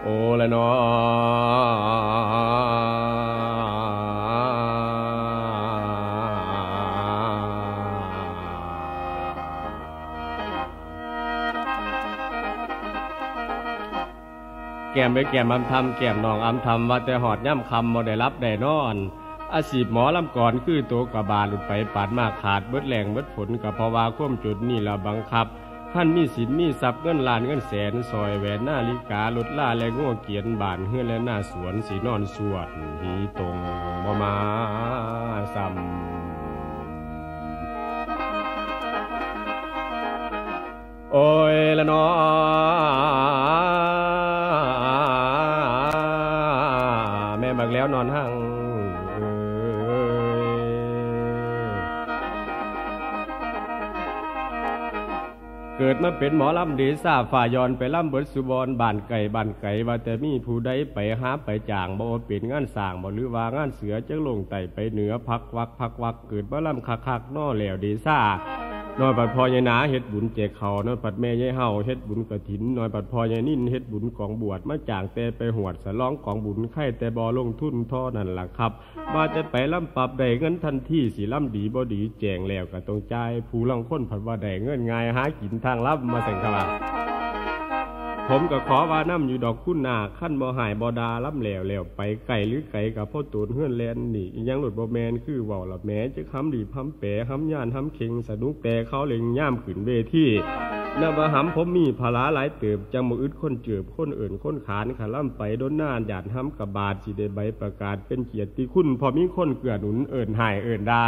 โอ้ละนอแก้มไปแก้มอำทำแก้มน้องอำทำว่าแต่หอดย่ำคำบ่ได้รับได้นอนอาชีพหมอลำก่อนคือตัวกระบาหลุดไปปาดมากขาดเบิดแรงเบิดผลกับเพราะว่าควมจุดนี่ละบังคับท่านมีสินมีทรัพย์เงินล้านเงินแสนซอยแหวนนาฬิกาลดล่าและง่วเกียนบานเฮือนและหน้าสวนสีนอนสวดหีตรงบ่มาซ้ำโอ้ยละนอแม่บักแล้วนอนหั่งเกิดมาเป็นหมอลำดีซาฝ่ายอนไปลำเบิดสุบอนบ้านไก่ว่าแต่มีผู้ใดไปหาไปจ่างบ่เป็นงานสร้างบ่หรือว่างานเสือจังลงไต่ไปเหนือพักวักเกิดมาลำคักนอแล้วดีซ่านอยปัดพอยายหนาเฮ็ดบุญแจกเขานอยปัดแม่ยายเฮาเฮ็ดบุญกฐินนอยปัดพอยายนิ่นเฮ็ดบุญกองบวชมาจ่างแต่ไปหวดสล้องกองบุญไข่แต่บ่ลงทุนท่อนั่นล่ะครับว่าจะไปลำปรับได้เงินทันทีสิลำดีบ่ดีแจงแล้วก็ต้องจ่ายผู้ลางคนผัดว่าได้เงินง่ายหากินทางลับมาสั่งกะว่าผมก็ขอว่าน้ำอยู่ดอกคุณนาขั้นบ่หายบ่ดาล้ำแล้วไปไก่หรือไก่กับพ่อตูนเฮือนแลนนี่ยังหลุดบ่แมนคือเว้าละแม้จะคำดีพำแปะคำย่านคำเข่งสนุกแต่เขาเล็งย่ามขืนเวทีนับว่าหำผมมีภาระหลายเติบจังมืออึดคนเจือบคนเอิ่นคนขานขาล่ำไปโดนหน้าหยาดหำกับบาดสิได้ใบประกาศเป็นเกียรติคุณพอมีคนเกือหนุนเอิ่นหายเอิ่นดา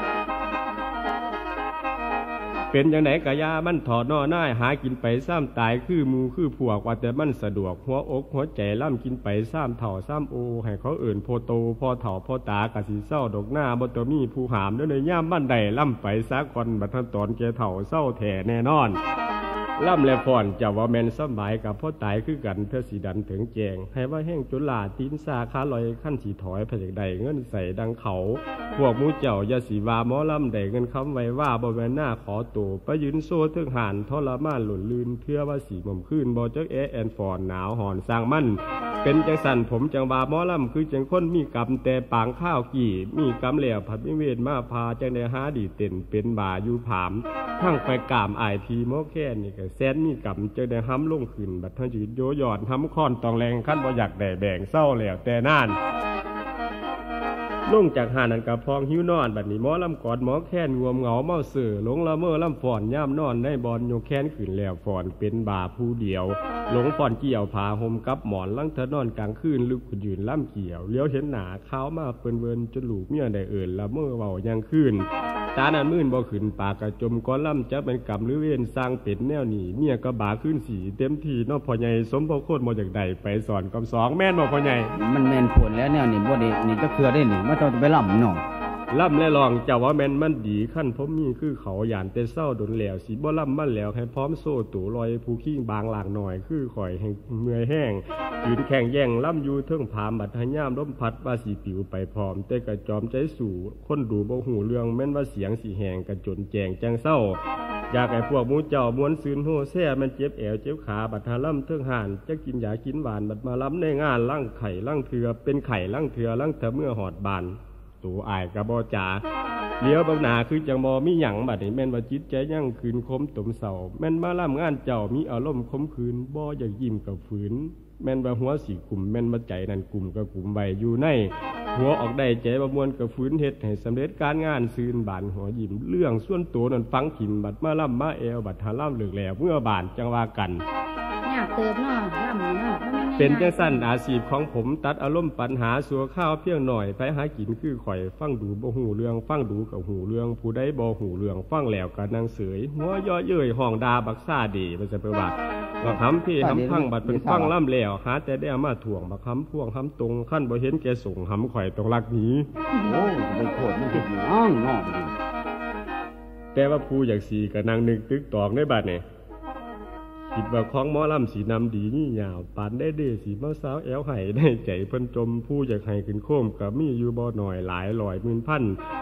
เป็นอย่างไหนกะยามันถอดนอหน้าหากินไปซ้ำตายคือมูคือผัวว่าแต่มันสะดวกหัวอกหัวใจล่ำกินไปซ้ำเถ่าซ้ำโอให้เขาเอิ่นโพโตพอเถ่าพอตากะสีเศร้าดอกหน้าบ่ตมีผู้หามในย่ามบ้านใดล่ำไปซากอนบัดทันตอนแกเถ่าเศร้าแถ่แน่นอนล่ำและพรจะว่าแมนสมัยกับพ่อตายคือกันเธอสีดันถึงแจงให้ว่าแห้งจุลาตีนซาคาลอยขั้นสีถอยพยักใดเงินใส่ดังเขาพวกมูเจ้าอย่าสีวาหมอล่ำใดเงินคำไว้ว่าบ่แม่นหน้าขอตัวไปยืนโซ่เทิงหันทรมานหล่นลื่นเพื่อว่าสีม่มขึ้นบ่เจ้าแอนฟอนหนาวหอนสร้างมั่นเป็นจังสันผมจังวาหมอล่ำคือจังคนมีกรรมแต่ปางข้าวกี่มีกรรมเหลี่ยผัดมิเวทมาพาจังได้หาดีเต็นเป็นบ่าอยู่ผามทั้งไปกามไอพีโมแค่นี่ก็แซนมีกำจะได้ห้ำลงขึ้นบัดทั้งจีโยหยอดห้ำค้อนตองแรงขั้นบ่อยากแด่แบ่งเศร้าแล้วแต่น่านลงจากหานันกับพองหิวนอนบัดนี้หมอลำกอดหมอแค้นงวมเหงาเมาเสือหลงละเมอลำฝอนย่ำนอนในบอลโยแค้นขึ้นแล้วฝอนเป็นบาผู้เดียวหลงฝอนเกี่ยวผาห่มกับหมอนลังเธอนอนกลางคืนลึกขุนยืนล่ำเกี่ยวเลี้ยวเห็นหนาข้าวมาเปิ้นเวินจนหลูกเมียได้เอิ่นละเมอเบายังคืนตานันมื่นบ่ขึ้นปากกระจมก้อนล่ำจะเป็นกรรมหรือเวรสร้างเป็ดแนวหนีเมียก็บาขึ้นสีเต็มทีนอกพ่อใหญ่สมพ่อโคตรมาจากใดไปสอนกำสองแม่นบ่พ่อใหญ่มันแม่นผลแล้วแนวนี่บ่ได้นี่จะเครือได้หนึ่งมาต้องไปล่ำเนาะล่ำและลองเจ้าว่าแม่นมันดีขั้นผมมีคือเขาหยานแต่เศร้าดนแล้วสีบ่ล่ำมันแล้วให้พร้อมโซ่ตู่ลอยผู้ขี้บางหลางหน่อยคือข่อยแห่งเมื่อยแห้งยืนแข่งแย่งล่ำอยู่เทิงผามบัดหย่ามล้มพัดว่าสีปิวไปพร้อมแต่กระจอมใจสู่คนดูบ่หูเรื่องแม่นว่าเสียงสีแหงกระจนแจงจังเศร้าอยากให้พวกมูเจ้ามวนซืนโฮแซ่มันเจ็บแอวเจ็บขาบัดหาล่ำเทิงห่านจะกินยากินหวานบัดมาล้ำในงานลั่งไข่ลั่งเถือเป็นไข่ลั่งเถือลั่งเถือเมื่อหอดบานตูอายกระบอจ๋าเลี้ยวบางนาคือจังบอมีหยังบัดนี้แม่นว่าจิตใจยั่งคืนคมตุ่มเสาแม่นมาล่ำงานเจ้ามีอารมณ์คมคืนบ่อยากยิ้มกับฝืนแม่นว่าหัวสีกลุ่มแม่นว่าใจนั่นกลุ่มกับกลุ่มใบอยู่ในหัวออกได้ใจประมวลกับฝืนเฮ็ดให้สำเร็จการงานซื่นบานหัวยิ้มเรื่องส่วนตัวนั่นฟังขิมบัดมาล่ำมาแอวบัดหาล่ำเหลือแล้วเมื่อบานจังว่ากันอยากเติบเนาะล่ำเนาะเป็นจังสั้นอาชีพของผมตัดอารมณ์ปัญหาสัวข้าวเพียงหน่อยไปหากินคือข่อยฟังดูบ่หูเรื่องฟังดูกับหูเรื่องผู้ใดบ่หูเรื่องฟังแล้วก็นางเสยหัวย่อเย้ยห้องดาบักซ่าดีมันจะประวัติบักคำพี่คำพังบัดเป็นฟังล่ำแล้วหาแต่ได้มาถ่วงบักคำพ่วงคำตรงขั้นบ่เห็นแกส่งคำข่อยตรงลักนี้โอ้ไปโคตรมันติดน้องน้องแต่ว่าผู้อยากสีกับนางนึกตึกตอกในบัดเนี่ยคิดว่าของหมอลำสีนำดีนี่ยาวปานได้เดสีมาสาวแอวไห้ได้ใจเพิ่นจมผู้อยากให้ขึ้นโค้มกับมีอยู่บ่หน่อยหลายร้อยหมื่นพัน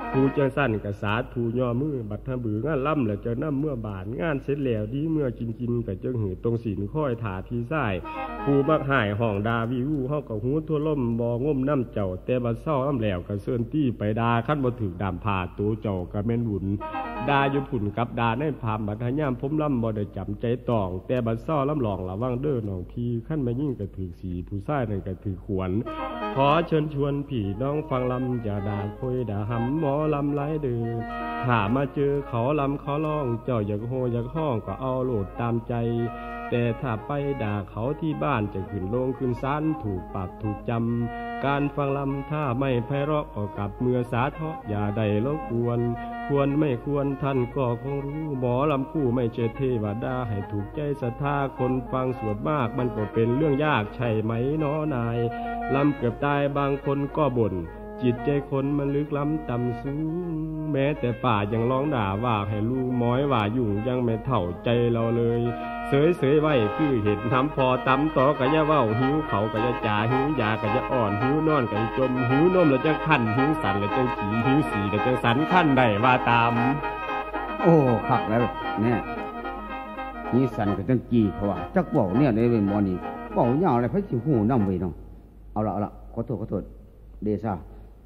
ผู้จังสั้นกับสาธุย่อมือบัดทบืองานล่ำแล้วจะนำเมื่อบานงานเสร็จแล้วดีเมื่อกินกับจังหือตรงศีลค่อยถาที่ซ้ายผู้มักหายห้องดาวิวเฮากับหูทั่วล่มบ่งมน้ำเจ้าแต่บัดเศร้าน้ำแล้วกับเซินตี้ไปดาคันบ่ถึกดามผ่าตัวเจ้ากับแม่นหุ่นดาอยู่ผุ่นกับดาในพามบัดหย่ามผมล่ำบ่ได้จำใจตองแต่บัดเศร้าล่ำหลองระวังเด้อน้องพี่ขั้นมายิ่งกับถือสีผู้ชายนั่นกับถือขวนขอเชิญชวนพี่น้องฟังลำอย่าด่าคุยด่าหำหมอลำไรเด้อถ้ามาเจอเขาลำเขาร้องเจ้าอยากโหอยากห้องก็เอาโหลดตามใจแต่ถ้าไปด่าเขาที่บ้านจะขึ้นโรงขึ้นศาลถูกปรับถูกจำการฟังลำถ้าไม่ไพเราะก็กลับเมื่อสาเทาะอย่าได้รบกวนควรไม่ควรท่านก็คงรู้หมอลำคู่ไม่ใช่เทวดาให้ถูกใจศรัทธาคนฟังสวดมากมันก็เป็นเรื่องยากใช่ไหมน้อนายลำเกือบตายบางคนก็บ่นจิตใจคนมันลึกล้ำต่ำสูงแม้แต่ป่ายังร้องด่าว่าให้ลูกม้อยว่ายุ่งยังไม่เท่าใจเราเลยเสยไว้คือเห็นทำพอตำต่อก็จะเว้าหิวเขาก็จะจ่าหิวยาก็จะอ่อนหิวนอนก็จะจมหิวนมแล้วจะขั้นหิวสันแล้วจะขี่หิวสีแล้วจะสันขั้นได้ว่าตามโอ้คักแล้วเนี่ยนี่สันก็จังกี่เพราะว่าจักเว้าเนี่ยในเว้นบ่นี่เว้ายาวอะไรเพิ่นสิฮู้นำไว้เนาะเอาละขอโทษเดซ่า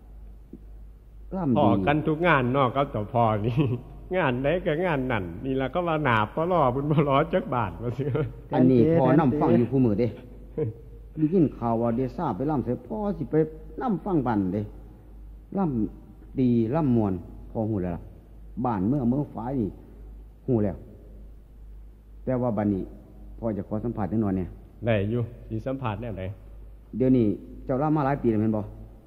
พอกันทุกงานนอกก็ต่อพอนี่งานไหนก็งานนั่นนี่ละก็ว่าหนาพอรอบุญพอรอจักบาทว่าสิอันนี้พอนํฟังอยู่คู่มือเด้ได้ยินข่าวว่าเดซ่าไปล่ำใส่พ่อสิไปล่ำฟังบันเด้ล่ำดีล่ำมวนพอฮู้แล้วล่ะบ้านเมืองฟ้านี่ฮู้แล้วแต่ว่าบัดนี้พอจะขอสัมภาษณ์จังหน่อยเนี่ยได้อยู่สิสัมภาษณ์แนวใดเดี๋ยวนี้เจ้าล่ำมาหลายปีแล้วแม่นบ่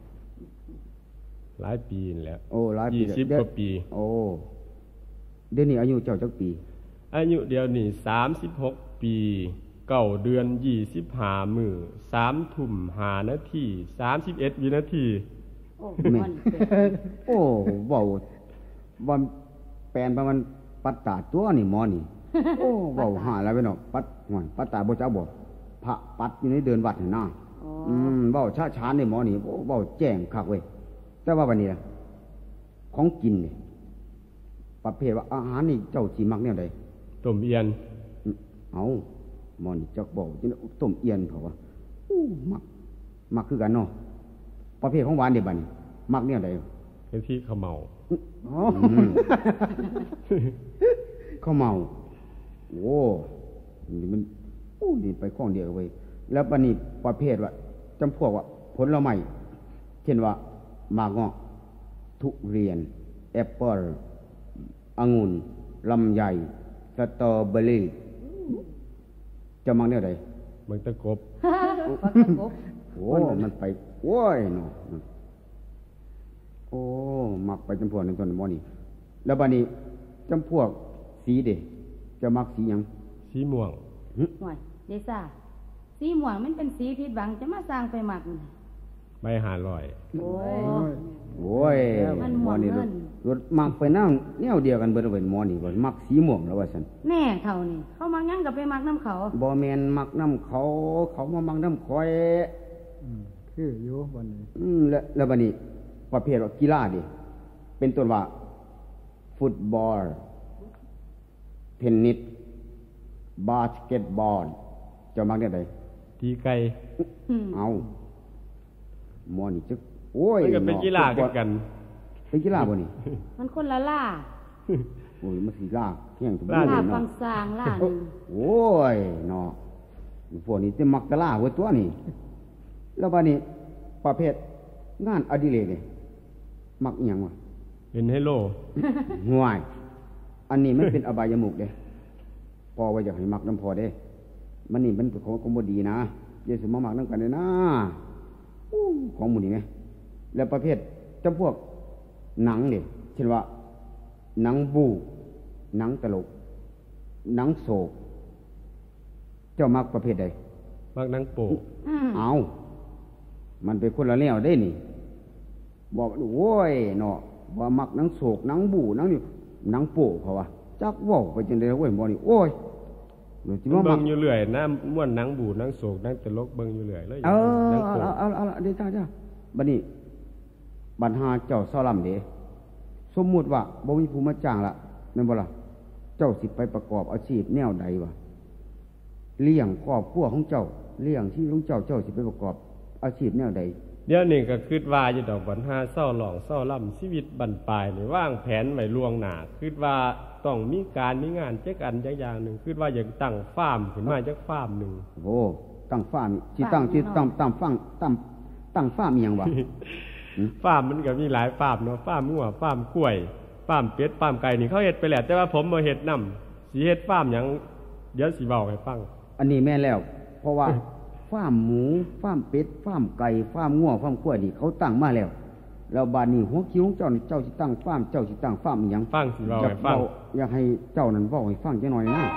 หลายปีแล้วโอ้หลายปี 20กว่าปีโอ้เดี๋ยวนี้อายุเจ้าจักปีอายุเดี๋ยวนี้36ปี9เดือน25มื้อ3 ทุ่ม5นาที31วินาทีโอ้มันโอ้เว้าวันแปลนประมาณปัตตาตัวนี่หมอนี่โอ้เว้าหาแล้วไปเนาะปัดห่วยปัตตาบ่จักบ่พระปัดอยู่ในเดินวัดนี่นะเว้าช้าๆนี่หมอนี่เว้าแจ้งคักเว้ยแต่ว่าวันนี้ล่ะของกินนี่ประเภทว่าอาหารนี่เจ้าสิมักแนวใดต้มเอียนเอาหมอนี่จักบอกจิต้มเอียนเขาว่ามักคือกันเนาะประเภทของหวานเด้บัดนี้มักแนวใดเป็นที่ข้าวเมาอ๋อข้าวเมาโอ้นี่มันโอ้นี่ไปข้องเดียวเว้ยแล้วบัดนี้ประเภทว่าจำพวกว่าผลไม้เช่นว่าหมากเงาะทุเรียนแอปเปิ้ลองุ่นลำไยสตรอเบอรี่จะมักเนี่ยใดมักตะกบโอ้มันไปโอ้ยเนาะโอ้มักไปจำพวกหนึ่งต้นมอนี่แล้วบัดนี้จำพวกสีเด้จะมักสีหยังสีม่วงห่วยเดซ่าสีม่วงมันเป็นสีผิดหวังจะมาสร้างไปมักใบ500 โอ้ยหมอนี่รถมักไปน้ำแนวเดียวกันเบิดเว้นหมอนี่ว่ามักสีม่วงแล้วว่าซั่นแน่เท่านี่เขามักหยังก็ไปมักน้ำเขาบ่แม่นมักน้ำเขามามักน้ำข่อยคืออยู่บัดนี้แล้วบัดนี้ประเภทว่ากีฬาดิเป็นต้นว่าฟุตบอลเทนนิสบาสเกตบอลจะมักได้ใดตีไก่เอาหมอนี่จึกโอ้ยมันก็เป็นกีฬากันเป็นกีฬาบ่นี่มันคนละล่าโอ้ยมันสิล่าเที่ยงล่าฟังสร้างล่านึงโอ้ยเนาะพวกนี้จะมักตะล่าเว้ยตัวนี่แล้วบัดนี้ประเภทงานอดิเรกนี่มักอีหยังวะเป็นไฮโลห่วยอันนี้มันเป็นอบายมุขเด้พอว่าอยากให้มักน้ำพอเด้มันนี่มันของบ่ดีนะอย่าสิมามักนำกันเด้นะของหมู่นี่แม่แล้วประเภทจำพวกหนังนี่เช่นว่าหนังบู๊หนังตลกหนังโศกเจ้ามักประเภทใดมักหนังโป๊เอามันเป็นคนละแนวได้นี่บอกโว้ยเนาะว่ามักหนังโศกหนังบู๊หนังนี่หนังโป๊เขาว่าจักเว้าไปจังได๋เว้ยบ่นี่โอ้ยเบิ่งอยู่เรื่อยนะม่วนหนังบู๊หนังโศกหนังตลกเบิ่งอยู่เรื่อยเลยเอาเดี๋ยวจ้าบัดนี้บรรหาเจ้าซ้อลำเด้สมมุติว่าบ่มีผู้มาจ้างละแม่นบ่ล่ะเจ้าสิไปประกอบอาชีพแนวใดวะเลี้ยงครอบครัวของเจ้าเลี้ยงชีวิตของเจ้าสิไปประกอบอาชีพแนวใดเดี๋ยวนี้ก็คิดว่าอยู่ดอกบันหาเศร้าหลองเศร้าล่ำชีวิตบั้นปลายนี่วางแผนไว้ล่วงหน้าคิดว่าต้องมีการมีงานจักอันจักอย่างหนึ่งคิดว่าอยากตั้งฟาร์มขึ้นมาจักฟาร์มหนึ่งโอ้ตั้งฟาร์มสิตั้งฟาร์มอีหยังวะฟาร์มมันก็มีหลายฟาร์มเนาะฟาร์มงัวฟาร์มกล้วยฟาร์มเป็ดฟาร์มไก่นี่เขาเฮ็ดไปแล้วแต่ว่าผมบ่เฮ็ดนำสิเฮ็ดฟาร์มหยังเดี๋ยวสิเว้าให้ฟังอันนี้แม่นแล้วเพราะว่าฟาร์มหมูฟาร์มเป็ดฟาร์มไก่ฟาร์มงัวฟาร์มกล้วยนี่เขาตั้งมาแล้วแล้วบัดนี้หัวคิวของเจ้านี่เจ้าสิตั้งฟาร์มเจ้าสิตั้งฟาร์มอีหยังฟังสิเว้าให้ฟังอยากให้เจ้านั่นเว้าให้ฟังจักหน่อยนะ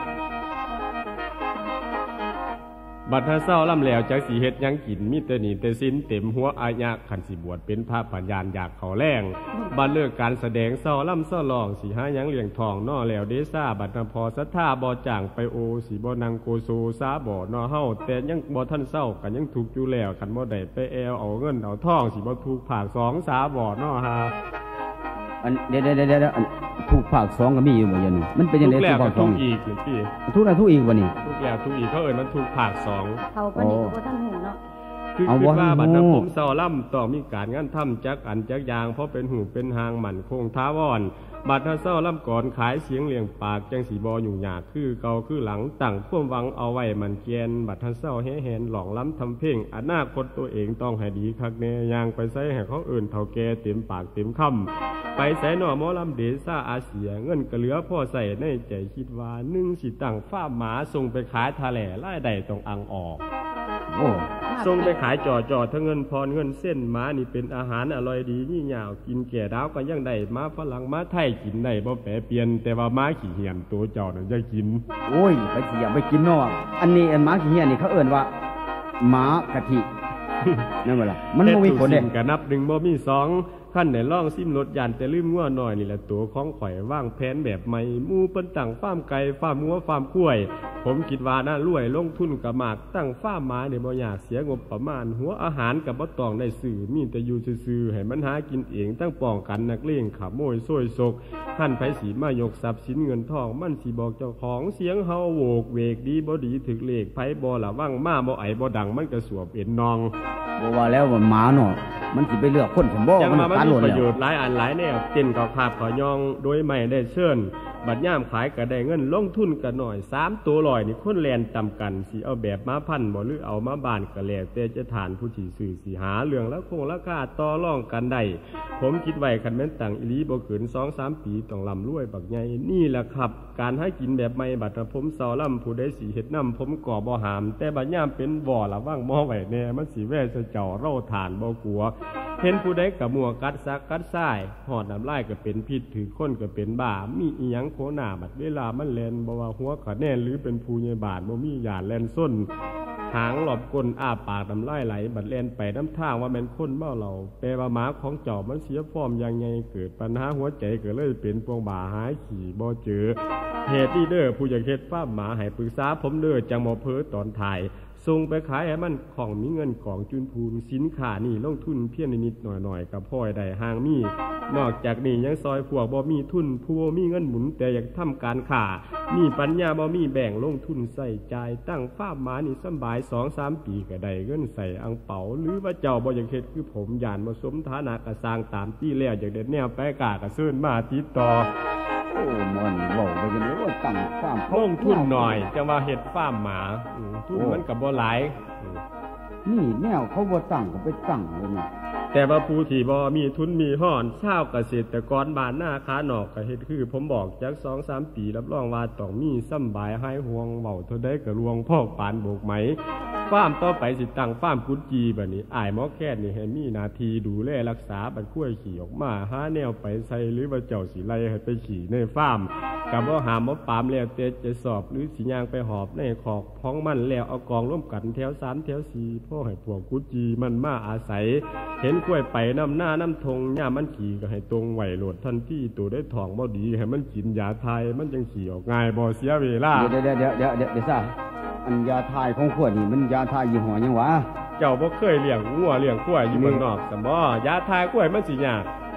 บัดถ้าเศร้าล่ำแล้วจักสิเฮ็ดหยังกินมีแต่หนี้แต่สินเต็มหัวอาญะคันสิบวชเป็นพระปัญญาอยากเขาแรงบัดเลิกการแสดงเศร้าล่ำเศร้าร้องสิหาหยังเลี้ยงทองนอแล้วเดซ่าบัดพอศรัทธาบ่จ้างไปโอสิบ่นังโกโซซาบ่นอเฮาแต่ยังบ่ทันเศร้าก็ยังทุกข์อยู่แล้วคันบ่ได้ไปแอวเอาเงินเอาทองสิบ่ถูกภาค2ซาบ่นอฮาอันเดี๋ยวถูกภาค2ก็มีอยู่บ่อย่างนี้มันเป็นจังได๋ถูกภาค2 อีกนี่พี่ถูกแล้วถูกอีกบ่นี่ถูกแล้วถูกอีกเขาเอิ้นมันถูกภาค2 เขาปานนี้ก็บ่ทันฮู้เนาะคือคิดว่าบัดผมเศร้าล่ำต้องมีการงานทำจักอันจักอย่างเพราะเป็นหูเป็นหางหมั่นคงท้าวอนบัดถ้าเศร้าล่ำก่อนขายเสียงเลี้ยงปากจังสีบออยู่ยากคือเก่าคือหลังตั้งความหวังเอาไว้มันเกียนบัดถ้าเศร้าแห่หลองล้ำทำเพ่งอนาคตตัวเองต้องให้ดีคักแน่ยางไปใส่ให้เขาอื่นเท่าแก่เต็มปากเต็มคำไปใส่หน่อหมอลำเดซ่าอาเซียเงินกระเหลือพ่อใส่ในใจคิดว่า1สิตั้งฟ้าหมาส่งไปขายทะเลไล่ใดต้องอังออกโอ้ส่งไปขายจ่อทั้งเงินพรเงินเส้นหมานี่เป็นอาหารอร่อยดีนี่ยาวกินแก่ดาวก็ยังได้มาฝรั่งมาไทยกินได้บ่แปรเปลี่ยนแต่ว่าม้าขี้เหี่ยนตัวเจ้านั่นจะกินโอ้ยไปสิอย่าไปกินเนาะอันนี้ม้าขี้เหี่ยนนี่เขาเอิ้นว่าม้ากะทินั่นบ่ล่ะมันบ่มีผลเด้ก็นับ1บ่มี2ขั้นได้ลองซิมรถยานแต่ลืมงัวน้อยนี่แหละตัวของข่อยวางแผนแบบใหม่หมู่เปิ้นตั้งฟาร์มไก่ฟาร์มงัวฟาร์มกล้วยผมคิดว่าน่ารวยลงทุนก็มากตั้งฟาร์มหมานี่บ่ยากเสียงบประมาณหัวอาหารก็บ่ต้องได้ซื้อมีแต่อยู่ซื่อๆให้มันหากินเองตั้งป้องกันนักเลงขโมยซวยซกหั่นไผสิมายกทรัพย์สินเงินทองมันสิบอกเจ้าของเสียงเฮาโวกเวกดีบ่ดีถึกเลขไผบ่ระวังมาบ่ไอบ่ดังมันก็สวบเอ็นนองบ่ว่าแล้วว่าหมาเนาะมันสิไปเลือกคนสมบ่มันการหล่นประโยชน์หลายอันหลายแนวเต้นก็คาบขอยองโดยไม่ได้เชิญบัดย่ามขายก็ได้เงินลงทุนก็หน่อย3ตัวลอยนี่คนแลนต่ำกันสิเอาแบบมาพันบ่หรือเอามาบ้านก็แล้วแต่จะฐานผู้ที่ซื้อสิหาเรื่องแล้วคงราคาต่อรองกันได้ผมคิดไว้คันแม่นตั้งอีหลีบ่เกิน 2-3 ปีต้องร่ำรวยบักใหญ่นี่แหละครับการให้กินแบบใหม่บัดผมเซาล่ำผู้ใดสิเฮ็ดนำผมก็บ่หามแต่บัดย่ามเป็นบ่ระวังหม้อไว้แน่มันสิแว่จะเจ้าเร่าฐานบ่กลัวเห็นผู้ใดก็มัวกัดซักกัดซ้ายหอดน้ำลายก็เป็นพิษถือคนก็เป็นบ้ามีอีหยังโคหน้าบัดเวลามันแล่นบ่ว่าหัวก็แน่นหรือเป็นผู้ใหญ่บาดบ่มีญาณแล่นส้นหางหลบก้นอ้าปากน้ำลายไหลบัดแล่นไปน้ำทางว่าแม่นคนเมาเหล้าแปลว่าหมาของเจ้ามันเสียฟอร์มยังไงเกิดปัญหาหัวใจก็เลยเป็นพวงบ่าหายขี่บ่เจอเหตุที่เด้อผู้อยากเฮ็ดฟาร์มหมาให้ปรึกษาผมเด้อจังบ่เพ้อตอนถ่ายส่งไปขายให้มันของมีเงินของจุนพูนสินค้านี่ลงทุนเพียงนิดหน่อยๆกับพ่อยได้ห่างมีนอกจากนี้ยังซอยพวกบ่มีทุนผู้มีเงินหมุนแต่อยากทำการค้ามีปัญญาบ่มีแบ่งลงทุนใส่ใจตั้งฟาร์มหมานี่สบาย 2-3 ปีก็ได้เงินใส่อังเปาหรือว่าเจ้าบ่อยากเฮ็ดคือผมย่านบ่สมฐานะก็สร้างตามที่แล้วอยากได้แนวไปกะก็เชิญมาติดต่อโอ้มันเว้าไปจังได๋ว่าตั้งฟาร์มลงทุนหน่อยจังว่าเฮ็ดฟาร์มหมาทุนมันก็บ่หลายนี่แนวเขาบ่ตั้งก็ไปตั้งเลยนี่แต่ว่าผู้ที่บ่มีทุนมีห้อนชาวเกษตรกรบ้านนาคานอกก็เฮ็ดคือผมบอกจัก 2-3 ปีรับรองว่าต้องมีสำบายหายห่วงเว้าเท่าใดก็รวงพ่อปานโบกไหมฟาร์มต่อไปสิตั้งฟาร์มกุดจีบัดนี้อ้ายหมอแค่นี่ให้มีหน้าที่ดูแลรักษาบัดคุ้ยขี่ออกมาหาแนวไปใส่หรือว่าเจ้าสิไล่ให้ไปขี่ในฟาร์มก็บ่หามบ่ปามแล้วแต่จะสอบหรือสิย่างไปหอบในคอกพ้องมันแล้วเอากองร่วมกันแถว3แถว4พ่อให้พวกกุดจีมันมาอาศัยเห็นกล้วยไปน้ำหน้าน้ำทงย่ามันขี่ก็ให้ตรงไหวโหลดทันทีตัวได้ท้องบ่ดีให้มันกินยาทายมันจังขี่ออกง่ายบ่เสียเวลาเดี๋ยวซะอันยาทายของขวดนี่มันยาทายยี่ห้อหยังวะเจ้าบ่เคยเลี้ยงงัวเลี้ยงกล้วยอยู่เมืองนอกซั่นบ่ยาทายกล้วยมันสิยาก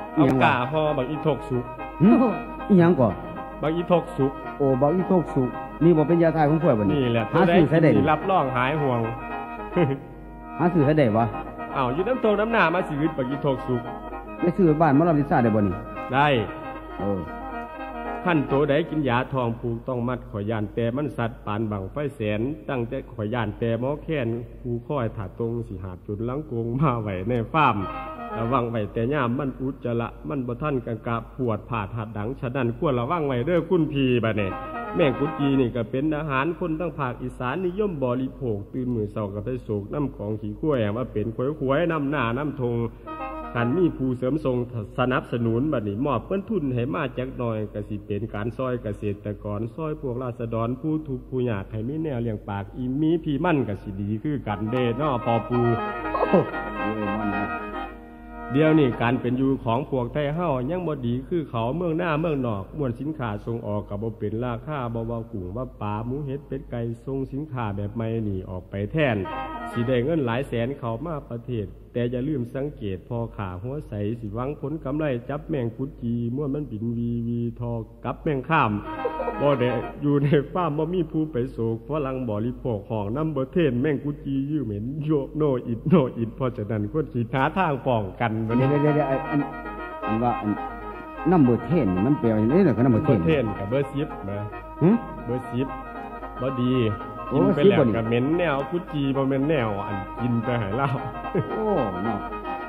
เอากาห่อบักอีทกสุกหึอีหยังก่อบักอีทกสุกโอ้บักอีโตกสุนี่บ่เป็นยาทายของข่อยบ่นี่นี่แหละหาซื้อใช้ได้นี่รับรองหายห่วงหาซื้อใช้ได้บ่อ้าวอยู่น้ำโตน้ำหน้ามาสิวิตบักอีทกสุกไปซื้อบ้านหมอลำลิซ่าได้บ่นี่ได้เออขั้นโตใดกินยาทองผูกต้องมัดข่อยยานแต่มันสัตว์ปานบังไฟแสนตั้งแต่ข่อยยานแต่หมอแค้นผู้ค่อยถาตรงสิหาจุดลังกงมาไว้ในฟาร์มระวังไว้แต่ย่ามมันอุจจาระมันบ่ทันกังกะปวดผาดหัดดังฉะนั้นควรระวังไว้เด้อคุณพี่บัดนี้แม่งกุจีนี่ก็เป็นอาหารคนทั้งภาคอีสานนิยมบริโภคตื่นมื้อเช้าก็ไปโศกน้ำของขี้ข้วยมาเป็นขวยๆน้ำหน้าน้ำทงคันมีผู้เสริมทรงสนับสนุนบัดนี้มอบเปิ้นทุนให้มาจักหน่อยก็สิเป็นการซอยเกษตรกรซอยพวกราษฎรผู้ทุกข์ผู้ยากให้มีแนวเลี้ยงปากอีมีพี่มั่นก็สิดีคือกันเด้เนาะพอปูโอ้โหเอ้ยมันนะเดี๋ยวนี้การเป็นอยู่ของพวกไทยเฮายังบ่ดีคือเขาเมืองหน้าเมืองนอกมวลสินค้าส่งออกก็บ่เป็นราคาบ่ว่ากุ้งว่าปลาหมูเห็ดเป็ดไก่ส่งสินค้าแบบใหม่นี่ออกไปแทนสิได้เงินหลายแสนเข้ามาประเทศแต่อย่าลืมสังเกตพอขาหัวใสสิหวังผลกำไรจับแมงกุดจีม่วนมันบินวีทอกับแมงข้ามบ่ได้อยู่ในฟาร์มบ่มีผู้ไปโศกฝรั่งบริโภคห้องน้ำบ่เทนแมงกุดจียื้อเหม็นโยโนอิดเพราะฉะนั้นคนสิหาทางป้องกันบัดเดี๋นี้ยวอันว่าน้ำเบอร์เทนนี่มันแปลว่าจังได๋ล่ะก็น้ำเบอร์เทเบอร์นเทนกับเบอร์ซิปนะหึเบอร์ซิปบ่ดีโอ้กินไปแล้วซิปบ่นี่กับเหม็นแนวกุดจีบ่แม่นแนวอันกินไปให้เหล้าโอ้เนาะ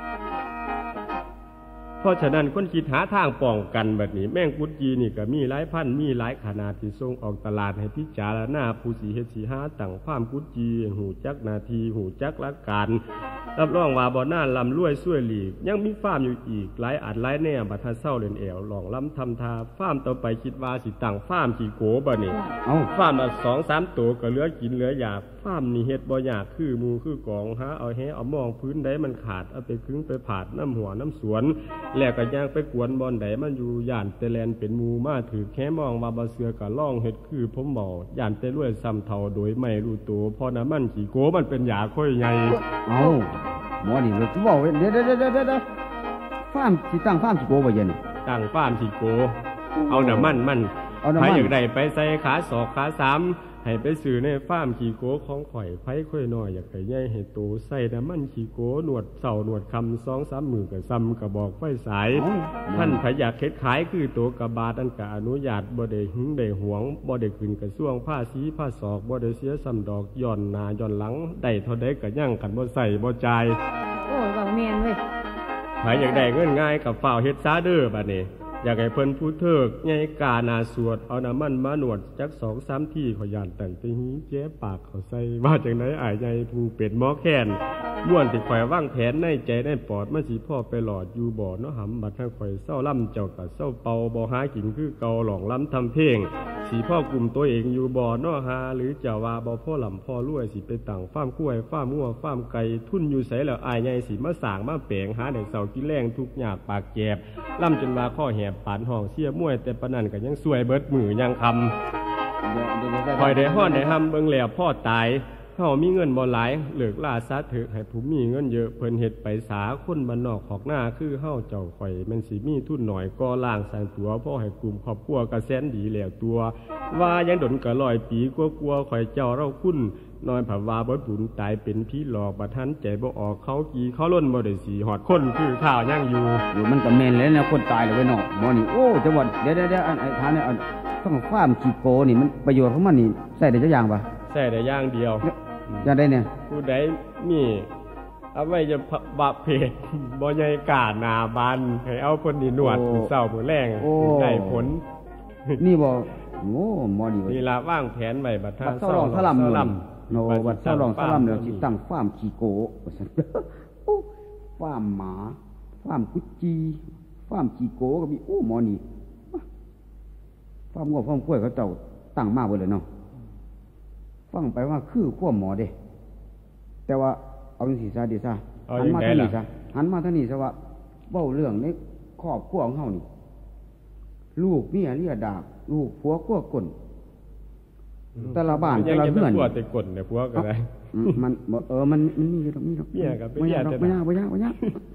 เพราะฉะนั้นคนคิดหาทางป้องกันแบบนี้แมงกุดจีนี่ก็มีหลายพันธุ์มีหลายขนาดที่ส่งออกตลาดให้พิจารณาผู้สิเฮ็ดสิหาตั้งฟาร์มกุดจีหูจักนาทีหูจักหลักการรับรองว่าบ่น่าลำรวยช่วยหลีกยังมีฟาร์มอยู่อีกหลายอันหลายแนวบัดทันเศร้าเล่นแอวลองล้ำทำทาฟาร์มต่อไปคิดว่าสิตั้งฟาร์มขี้โกบัดนี้เอ้าฟาร์มละ2-3 ตัวก็เหลือกินเหลืออยากฟาร์มนี่เฮ็ดบ่ยากคือหมู่คือกองหาเอาแฮเอามองพื้นใดมันขาดเอาไปคึงไปผาดน้ำหัวน้ำสวนแล้วก็ย่างไปกวนบอนใดมันอยู่ย่านแต่แลนเป็นหมู่มาถือแค่มองว่าบ่เสือก็ล่องเฮ็ดคือผมเว้าย่านแต่รวยซ้ำเท่าโดยไม่รู้ตัวเพราะน้ำมันขี้โกมันเป็นยาค่อยใหญ่เอ้าหมอนี่เลยเว้าเดี๋ยวฟาร์มสิตั้งฟาร์มสิโกบ่เย็นตั้งฟาร์มขี้โกเอาน้ำมันมันเอาน้ำมันใครอยากได้ไปใส่ขาสอกขาสามให้ไปซื้อในฟาร์มขี้โกของข่อยไผค่อยน้อยอยากให้ใหญ่ให้โตใส่น้ำมันขี้โกหนวดเสาหนวดคำ2-3 มื้อก็ซ้ำกระบอกไฟสายเอ้าท่านพอยากเฮ็ดขายคือตัวกระบาดอันกะอนุญาตบ่ได้หึงได้หวงบ่ได้ขึ้นกระทรวงภาษีภาษอกบ่ได้เสียซ้ำดอกย้อนหน้าย้อนหลังได้เท่าใดก็ยังกันบ่ใส่บ่จ่ายโอ้ยเว้าแม่นเว้ยใครอยากได้เงินง่ายกับฝ่าวเฮ็ดซาเด้อบัดนี้อยากให้เพิ่นผู้เถิกใหญ่กาหน้าสวดเอาน้ำมันมาหนวดจัก 2-3 ที่ขอยย่านตั้งแต่หีแจ้ปากเขาใส่ว่าจังได๋อ้ายใหญ่ผู้เป็นหมอแค้นม่วนที่ข่อยวางแผนในใจในปอดมันสิพ่อไปหลอดอยู่บ่เนาะหำบัดทางข่อยเศร้าล่ำเจ้าก็เศร้าเป่าบ่หากินคือเก่าหลองล้ำทำเพลงสิพ่อกลุ่มตัวเองอยู่บ่เนาะหาหรือเจ้าว่าบ่พ่อลำพ่อรวยสิไปตั้งฟาร์มกล้วยฟาร์มงัวฟาร์มไก่ทุนอยู่ไสแล้วอ้ายใหญ่สิมาสร้างมาแปลงหาได้เสากินแรงทุกยากปากแจบล่ำจนว่าข้อแหบปานห้องเสียมวยแต่ปานนั้นก็ยังสวยเบิดมือยังคำ คอยได้ฮ้อนได้ห้ำเบิ่งแล้วพ่อตายเฮามีเงินบ่หลายเลิกล่าซะเถอะให้ผู้มีเงินเยอะเพิ่นเฮ็ดไปสาคนบ้านนอกขอกหน้าคือเฮาเจ้าข่อยมันสิมีทุนหน่อยก็ล่างสร้างตัวพ่อให้กลุ่มครอบครัวก็แสนดีแล้วตัว ว่ายังดนก็100 ปีกว่าๆข่อยเจ้าเราคุณน้อยผับว่าเบิดบุญตายเป็นพี่หลอกบ่ทันใจบ่ออกเขากี่เขาล้นบ่ได้สิฮอดคนคือข้าวยังอยู่อยู่มันก็แม่นแล้วนะคนตายแล้วไว้เนาะหมอนี่โอ้จังหวัดเดี๋ยวอันไอ้ทานเนี่ยอันต้องฟาร์มขี้โกนี่มันประโยชน์ของมันนี่ใส่ได้จักอย่างปะใช่ได้อย่างเดียวอย่างได้เนี่ยผู้ใดมีเอาไว้จะบะเพจบ่ใหญ่กาหน้าบานให้เอาเพิ่นนี่นวดมื้อเช้ามื้อแลงได้ผลนี่บ่โอ้หมอนี่นี่ล่ะวางแผนไว้บัดท่าบัดเศร้าร้องสลัมโนบัดเศร้าร้องสลัมเดี๋ยวสิตั้งฟาร์มขี้โกว่าซั่นโอ้ฟาร์มหมาฟาร์มกุดจีฟาร์มขี้โกก็มีโอ้หมอนี่ฟาร์มงัวฟาร์มกล้วยเขาเจ้าตั้งมาเบิดเลยเนาะฟังไปว่าคือความหมอเด้แต่ว่าเอาจังซี่ซะดิซะหันมาทางนี้ซะหันมาทางนี้ซะว่าเว้าเรื่องในครอบครัวของเฮานี่ลูกเมียเลียดากลูกผัวกั้วก้นแต่ละบ้านแต่ละเรือนผัวแต่ก้นเนี่ยผัวก็ได้มันมันมีอยู่ดอกมีดอกเมียก็เป็นบ่ยากญาติดอกบ่ยาก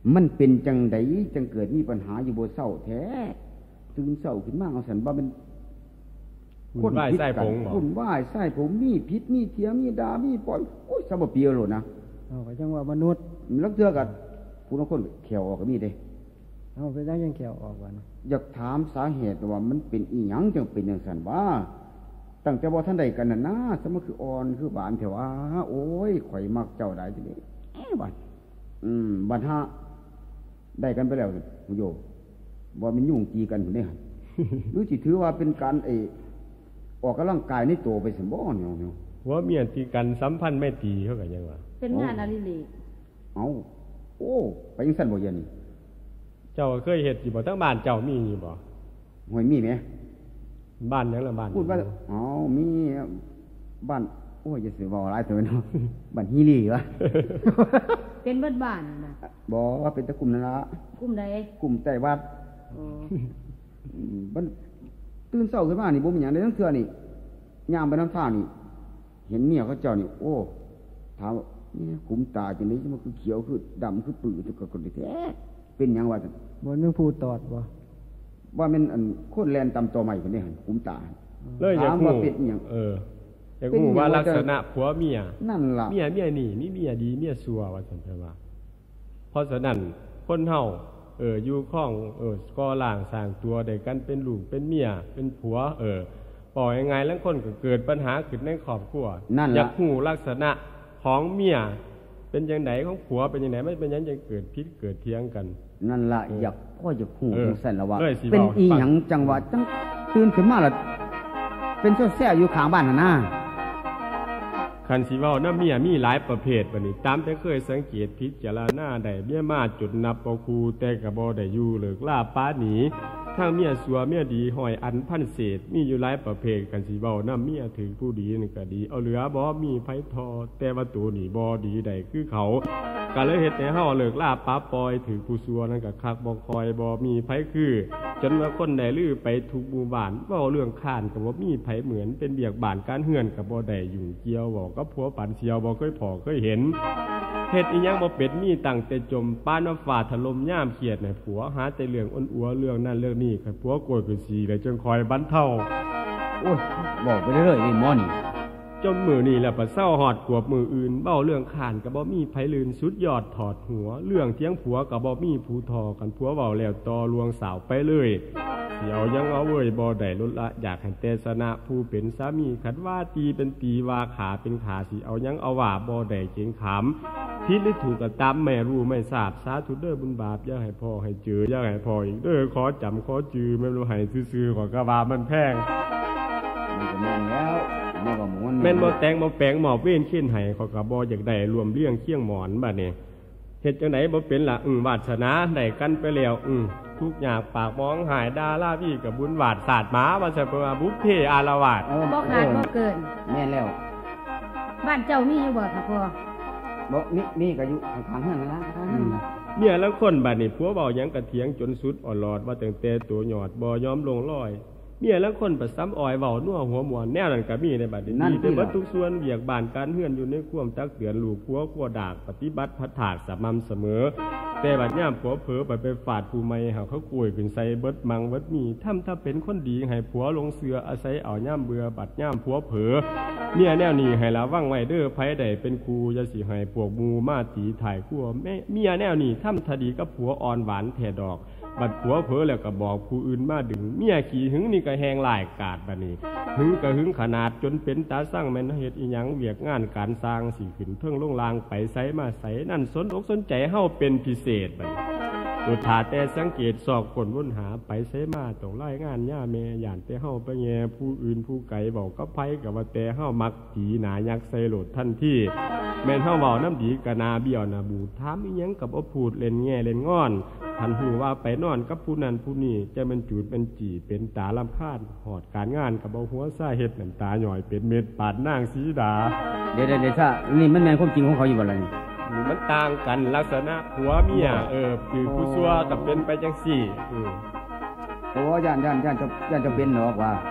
มันเป็นจังไดจังเกิดมีปัญหาอยู่บ่เศร้าแท้ตื่นเศร้าขึ้นมาเอาสันว่าเป็นคนไหว้ไส้ผงคนไหว้ไส้ผมมีพิษมีเถียมีดามีปล่อยโอ้ยสมบเปียวโลดนะเอาก็จังว่ามนุษย์ลักเทื่อกันผู้ละคนแขวออกก็มีเด้เอาไปได้ยังแขวออกว่านะอยากถามสาเหตุว่ามันเป็นอีหยังจังเป็นจังซั่นว่าตั้งแต่บ่ทันได้กันน่ะนะสมคืออ่อนคือหวานแถวโอ้ยข่อยมักเจ้าได้จังได๋บัดบัดหาได้กันไปแล้วโยบ่มันยุ่งตีกันพุ่นเด้หั่นหรือสิถือว่าเป็นการออกกำลังกายในตัวไปซั่นบ่เนี่ยว่าเมียตีกันสัมพันธ์ไม่ตีเขาก็ยังว่าเป็นงานอดิเรกเอาโอ้ไปจังซั่นบ่เย็นนี่เจ้าเคยเฮ็ดอยู่บ่ทั้งบ้านเจ้ามีอยู่บ่ห้วยมีแหมบ้านหยังล่ะบ้านพูดว่ามีบ้านโอ้ยจะสิเว้าหลายตัวเนาะบ้านฮีรีวะเป็นเบิดบ้านน่ะบ่ว่าเป็นตะกลุ่มนั่นล่ะกลุ่มใดกลุ่มใต้วัดมันตื่นเช้าขึ้นมานี่บ่มีหยังได้ทั้งเทื่อนี่ย่างไปน้ำท่านี่เห็นเมียเขาเจ้านี่โอ้ถามว่านี่ขุมตาจังได๋มันคือเขียวคือดำคือปื้อทุกคนแท้เป็นหยังวะบ่นึกผู้ตอดบ่ว่ามันโคตรแลนตำตัวใหม่พุ่นนี่หั่นขุมตาเลยอยากฮู้ว่าเป็นหยังอยากฮู้ว่าลักษณะผัวเมียนั่นล่ะเมียนี่มีเมียดีเมียชั่วว่าซั่นเพิ่นว่าเพราะฉะนั้นคนเฮาอยู่ข้องก่อร่างสร้างตัวได้กันเป็นลูกเป็นเมียเป็นผัวปล่อยยังไงแล้วคนก็เกิดปัญหาขึ้นในครอบครัวอยากฮู้ลักษณะของเมียเป็นจังไดของผัวเป็นจังไดมันเป็นหยังจังเกิดพิษเกิดเถียงกันนั่นล่ะอยากพ่ออยากฮู้จังซั่นล่ะว่าเป็นอีหยังจังว่าจังตื่นขึ้นมาแล้วเป็นแซ่ๆอยู่ข้างบ้านน่ะนะคันสิเว้านำเมียมีหลายประเภทบัดนี้ตามแต่เคยสังเกตพิจารณาได้เมียมาจุดนับบ่คูแต่ก็บ่ได้อยู่เลิกลาป้าหนีทั้งเมียสัวเมียดีห้อยอันพันเศษมีอยู่หลายประเภทคันสิเว้านำเมียถึงผู้ดีนี่ก็ดีเอาเหลือบ่มีไผทอแต่ว่าตัวนี่บ่ดีได้คือเขาก็เลยเฮ็ดให้เฮาเลิกลาป้าปล่อยถึงผู้สัวนั่นก็คักบ่คอยบ่มีไผคือจนว่าคนได้ลือไปทุกหมู่บ้านเว้าเรื่องค้านก็บ่มีไผเหมือนเป็นเบียกบ้านการเฮือนก็บ่ได้ยุ่งเกี่ยวเว้ากับผัวปานเสียวบ่เคยพอเคยเห็นเฮ็ดอีหยังบ่เป็ดมีตั้งแต่จมปานว่าฟ้าถล่มยามเครียดให้ผัวหาแต่เรื่องอ้นอัวเรื่องนั้นเรื่องนี้ให้ผัวโกรธเป็นสีแล้วจึงคอยบรรเทาโอ้ยบอกไปเรื่อยๆนี่หมอนี่จนมื้อนี้แหละปะเศร้าฮอดกวบมื้ออื่นเว้าเรื่องค้านก็บ่มีไผลืนสุดยอดถอดหัวเรื่องเถียงผัวก็บ่มีผู้ทอกันผัวเว้าแล้วต่อลวงสาวไปเลยเดี๋ยวยังเอาเว้ยบ่ได้ลดละอยากให้แต่ชนะผู้เป็นสามีคันว่าตีเป็นตีว่าขาเป็นขาสิเอายังเอาว่าบ่ได้เก่งขามผิดหรือถูกก็ตามแม่รู้ไม่ทราบสาธุเด้อบุญบาปอย่าให้พ่อให้เจออย่าให้พ่ออีกเด้อขอจำขอจือแม่รู้ให้ซื่อๆขอกะว่ามันแพงมันก็แม่นแล้วแม่นบ่แต่งบ่แปลงหมอบเว้นเขียนให้เขาก็บ่อยากได้รวมเลี้ยงเคียงหมอนบัดนี้เฮ็ดจังได๋บ่เป็นล่ะวาสนาได้กันไปแล้วทุกอย่างปากมองหายดาลาพี่กับบุญวาดศาสตร์หมาว่าจะเพิ่นบุพเพอารวาสบ่ขาดบ่เกินแม่นแล้วบ้านเจ้ามีอยู่บ่ค่ะพ่อบ่มีก็อยู่ข้างๆนั่นล่ะเมียแล้วคนบัดนี้ผัวเว้าหยังก็เถียงจนสุดอ่อนหลอดว่าตั้งแต่ตัวหยอดบ่ยอมลงรอยเมียแล้วคนประซ้ำอ้อยเว้านัวหัวหมวนแนวนั้นก็มีในบัดนี้มีแต่เบิดทุกส่วนเวียกบ้านการเฮือนอยู่ในความตักเตือนลูกผัวขัวดากปฏิบัติพัฒถากสม่ำเสมอแต่บัดยามผัวเผลอไปฟาดผู้ใหม่เฮาเขากล้วยขึ้นใส่เบิดมังเบิดมีถ้าเป็นคนดีให้ผัวลงเสืออาศัยเอาย่ามเบื่อบัดย่ามผัวเผลอเมียแนวนี้ให้ระวังไว้เด้อไผใดเป็นครูอย่าสิให้พวกหมู่มาตีถ่ายคั่วเมียแนวนี้ทำทดีกับผัวอ่อนหวานแท้ดอกบัดผัวเผลอแล้วก็บอกผู้อื่นมาดึงเมียขี้หึงนี่ก็แหงหลายกาดบัดนี้หึงก็หึงขนาดจนเป็นตาสร้างแม่นเฮ็ดอีหยังเวียกงานการสร้างสิขึ้นเทิงลงลางไปไสมาไสนั่นสนอกสนใจเฮาเป็นพิเศษบัดสุดท้ายแต่สังเกตสอบคนวนหาไปไสมาต้องรายงานย่าแม่ย่านแต่เฮาไปแย่ผู้อื่นผู้ไกลเว้ากับไผก็ว่าแต่เฮามักผีหนายักษ์ใส่โลดทันทีแม่นเฮาเว้าน้ำดีกะนาเบี้ยวนาบูถามอีหยังก็บ่พูดเล่นแง่เล่นงอนทันฮู้ว่าไปนอนกับผู้นั้นผู้นี้จะมันจูดมันจีเป็นตาลำคาญหอดการงานกับเอาหัวซ่าเฮ็ดน้ำตาหน่อยเป็นเม็ดปาดนางสีดาเดี๋ยวซ่านี่มันแม่นความจริงของเขาอยู่บ่ล่ะนี่มันต่างกันลักษณะผัวเมียคือผู้ซัวก็เป็นไปจังซี่โอ้ย่านจะเป็นหรอกว่า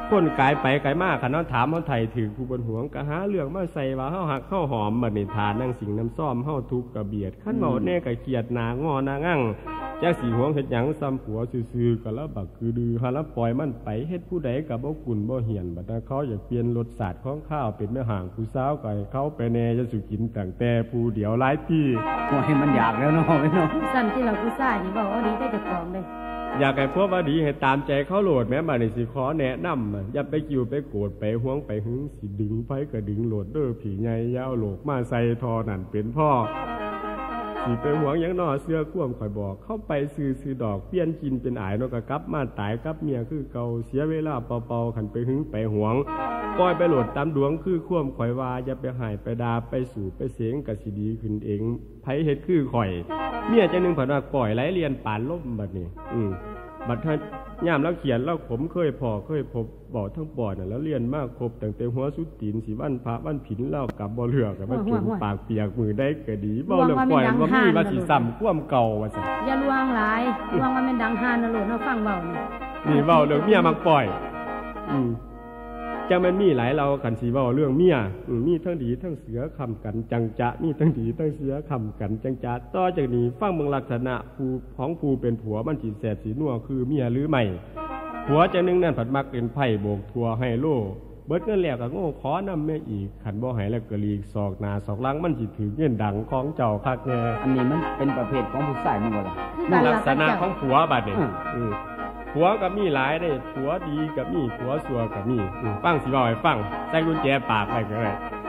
คนกายไปไกลมากคันเฮาถามเฮาไถ่ถึงผู้บนห่วงก็หาเรื่องมาใส่ว่าเฮาหักเฮาหอมบัดนี้ทานั่งสิงน้ำซ้อมเฮาทุกข์ก็เบียดคันเว้าแน่ก็เกลียดหน้างอหน้างั่งจักสิหวงเฮ็ดหยังซ้ำผัวซื่อๆก็ละบักคือดื้อหาละปล่อยมันไปเฮ็ดผู้ใดก็บ่กุ่นบ่เหียนบัดนั้นเขาอยากเปลี่ยนรสชาติของข้าวเป็นแม่ห่างผู้สาวก็ให้เขาไปแน่จะสุกินตั้งแต่ผู้เดียวหลายปีโอ้ยมันอยากแล้วเนาะเนาะสั่นที่เราผู้ชายนี่บอกว่าดีได้เจ้าของเลยอยากให้พวกว่าดีให้ตามใจเขาโหลดแม้บัดนี้สิขอแนะนำอย่าไปกิ้วไปโกรธไปห่วงไปหึงสิดึงไผก็ดึงโหลดเด้อผีใหญ่ยาวโหลกมาใส่ทอนั่นเป็นพ่อสิไปห่วงหยังน้อเสื้อควมข่อยบอกเข้าไปซื้อดอกเปลี่ยนกินเป็นอายเนาะก็กลับมาตายกับเมียคือเก่าเสียเวลาเปล่าๆคันไปหึงไปห่วงปล่อยไปโหลดตามดวงคือควมข่อยว่าอย่าไปหายไปดาไปสู่ไปเสียงก็สิดีขึ้นเองไผเฮ็ดคือข่อยเมียจังนึงเพิ่นว่าปล่อยไหลเรียนปานล่มบัดนี้บัดท่านย่ามแล้วเขียนแล้วผมเคยพบบอกทั้งปอดน่ะแล้วเรียนมากครบตั้งแต่หัวสุดตีนสิวันพระวันผินเล่ากับบ่เลือกกับมันถึงปากเปียกมือได้ก็ดีบ่เลือกปล่อยว่ามีว่าสิซ้ำความเก่าว่าซั่นอย่าลวงหลายลวงว่ามันดังฮานนะโลดเนาะฟังเว้านี่เว้าเรื่องเมียมักปล่อยจังมันมีหลายเรากันสิเว้าเรื่องเมียมีทั้งดีทั้งเสือคำกันจังจะมีทั้งดีทั้งเสือคำกันจังจะต่อจากนี้ฟังเบิ่งลักษณะผู้ของผู้เป็นผัวมันสิแสบสินัวคือเมียหรือไม่ผัวจังนึงนั่นผัดมักเป็นไผ่โบกทัวให้โลเบิดเงินแล้วก็โง่ขอนำแม่อีกขันบ่ให้แล้วก็ลีกศอกหน้าศอกหลังมันสิถือเงินดังของเจ้าคักแน่อันนี้มันเป็นประเภทของผู้ชายมันบ่ล่ะลักษณะของผัวบัดนี้ผัวก็มีหลายได้ผัวดีก็มีผัวชั่วก็มีฟังสิเว้าให้ฟังใส่กุญแจปากไว้ก็ได้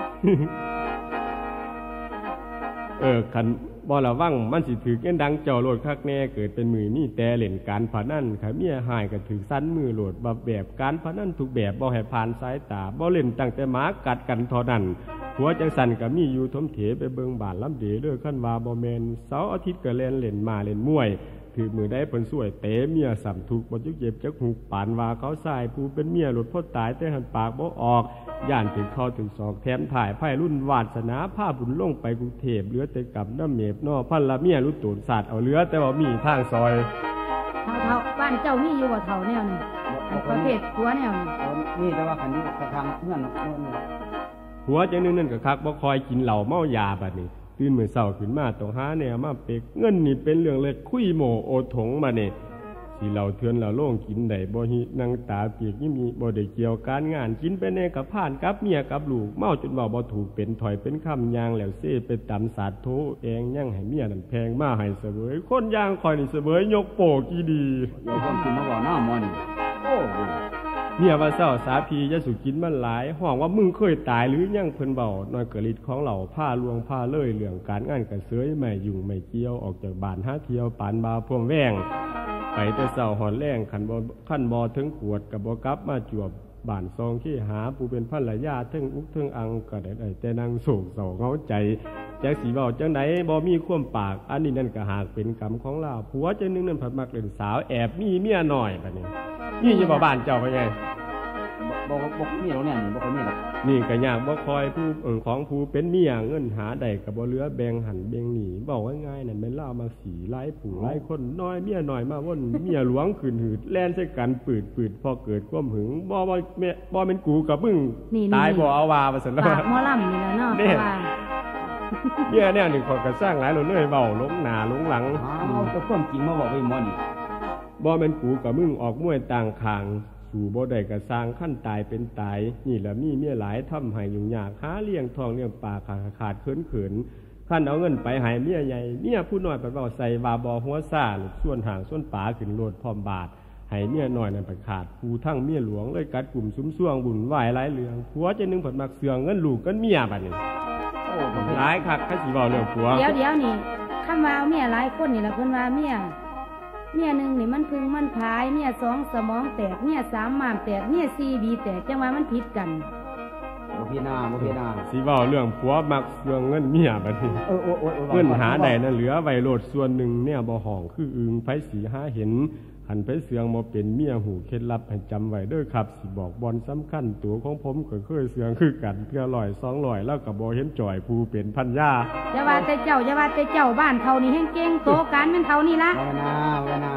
คันบ่ระวังมันสิถือเงินดังเจ้าโลดคักแน่เกิดเป็นมือมีแต่เล่นการพนันค่ะเมียหายก็ถือสั้นมือโลดแบบการพนันทุกแบบบ่ให้ผ่านสายตาบ่เล่นตั้งแต่หมากัดกันเท่านั้นผัวจังสั่นก็มีอยู่ทมเถไปเบิ่งบ้านลำเดเด้อคันว่าบ่แม่นเสาร์อาทิตย์ก็เล่นมาเล่นมวยถือมือได้เพิ่นสวยเตะเมียสำทุกบ่จุกเจ็บจักหูปานว่าเขาสายผู้เป็นเมียหลุดพ้นตายแต่หันปากบ่ออกย่านถึงเข้าถึงศอกแถมถ่ายไพ่รุ่นวาสนาผ้าบุญลงไปกรุงเทพเหลือแต่กับน้ำเมบนอพันละเมียรู้ตูนศาสตร์เอาเหลือแต่ว่ามีทางซอยเฒ่าบ้านเจ้ามีอยู่บ่เฒ่าแนวนี้ประเภทผัวแนวนี้นี่แต่ว่าคันนี้ทางเพื่อนผัวจังนึงนั่นก็คักบ่คอยกินเหล้าเมายาบัดนี้ตื่นมื้อเช้าขึ้นมาต้องหาแนวมาเปกเงินนี่เป็นเรื่องเล็กคุยโหมโอถงมานี่สิเหล้าเทือนเหล้าโล่งกินได้บ่หินั่งตาเปียกยิ่มีบ่ได้เกี่ยวการงานกินไปแน่กับผ่านกับเมียกับลูกเมาจนเว้าบ่ถูกเป็นถอยเป็นคำยางแล้วเซ่ไปตำสาดโถแองยังให้เมียนั่นแพงมาให้เสวยคนย่างคอยนี่เสวยยกโปกี่ดีอย่าความกินมาว่าหน้ามอนี่โอ้เมียว่าเศร้าสาพีจะสุกินมันหลายห้องว่ามึงเคยตายหรือยังเพิ่นเบาน้อยเกิดฤทธิ์ของเหล่าผ้าลวงผ้าเลื่อยเหลืองการงานกระเสยไม่ยุ่งไม่เกี่ยวออกจากบ้านหาเที่ยวปานบาพวงแวงไปแต่เศร้าหอนแรงขันบอถึงขวดกับบ่กลับมาจวบบ้านซองขี้หาผู้เป็นภรรยาถึงอุกถึงอังก็ได้แต่นั่งโศกเศร้าเงาใจจักสีเบาจังไดบ่มีความปากอันนี้นั่นก็หากเป็นกรรมของเราผัวจังนึงนั่นผัดมักเล่นสาวแอบมีเมียน้อยบัดนี้นี่อยู่บ้านเจ้าไปไงบ่มีแล้วเนี่ยบ่ค่อยมีหรอกนี่ก็ยากบ่คอยผู้ของผู้เป็นเมียเงินหาได้ก็บ่เหลือแบ่งหันแบ่งหนีเว้าง่ายๆนั่นแม่นลาวมาสีหลายผู้หลายคนน้อยเมียน้อยมาวนเมียหลวงขึ้นหืดแล่นใส่กันปืดพอเกิดความหึงบ่เป็นกูกับมึงตายบ่เอาว่าว่าซั่นล่ะหมอลำนี่ล่ะเนาะว่าเมียแนวนี่เขาก็สร้างหลายโลดเลยเว้าลงหน้าลงหลังเอาแต่ความจริงมาบอกไว้หมอนี่บ่แม่นกูกับมึงออกมวยต่างข้างสู่บ่ได้ก็สร้างขั้นตายเป็นตายนี่ล่ะมีเมียหลายทำให้ยุ่งยากหาเลี้ยงทองเลี้ยงปลาขาดเขินขั้นเอาเงินไปให้เมียใหญ่เมียผู้น้อยไปเว้าใส่ว่าบ่หัวซ่าหรือส่วนห่างส่วนปลาขึ้นโลดพร้อมบาทให้เมียน้อยนั่นไปขาดผู้ทั้งเมียหลวงเลยกัดกลุ่มซุ้มซ่วงบุญไหวหลายเรื่องผัวจะนึงผัดมักเสืองเงินลูกกันเมียบัดนี้โอ้หลายคักคัสิเว้าเรื่องผัวเดี๋ยวนี่คำว่าเมียหลายคนนี่ล่ะเพิ่นว่าเมียหนึ่งนี่มันพึงมันพายเมียสองสมองแตกเมียสามม้ามแตกเมียสี่บีแตกจังว่ามันผิดกันบ่พี่นาสิเว้าเรื่องผัวมักเสืองเงินเมียบัดนี้เงินหาได้นั่นเหลือไว้โลดส่วนหนึ่งเนี่ยบ่ห้องคืออึงไผสิหาเห็นหันไปเสืองบ่เป็นเมียหูเคล็ดลับให้จำไว้เด้อครับสิบอกบอนสำคัญตัวของผมก็เคยเสืองคือกันเทื่อ100 200แล้วก็บ่เห็นจ่อยผู้เป็นพันยาอย่าว่าแต่เจ้าบ้านเขานี่แฮงเก่งโตกันแม่นเท่านี้ล่ะว่านาโอ้ย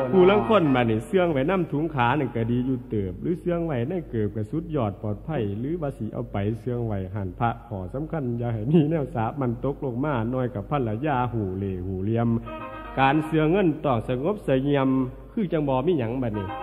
ผู้ลังคนบัดนี้เสื่องไว้นำถุงขานั่นก็ดีอยู่เติบหรือเสื่องไว้ในเกิบก็สุดยอดปลอดภัยหรือว่าสิเอาไปเสื่องไว้หันพระขอสำคัญอย่าให้มีแนวสาบมันตกลงมาน้อยกับภรรยาหูเหล่หูเหลี่ยมการเสื่องเงินต้องสงบเสงี่ยมคือจังบ่มีหยังบัดนี้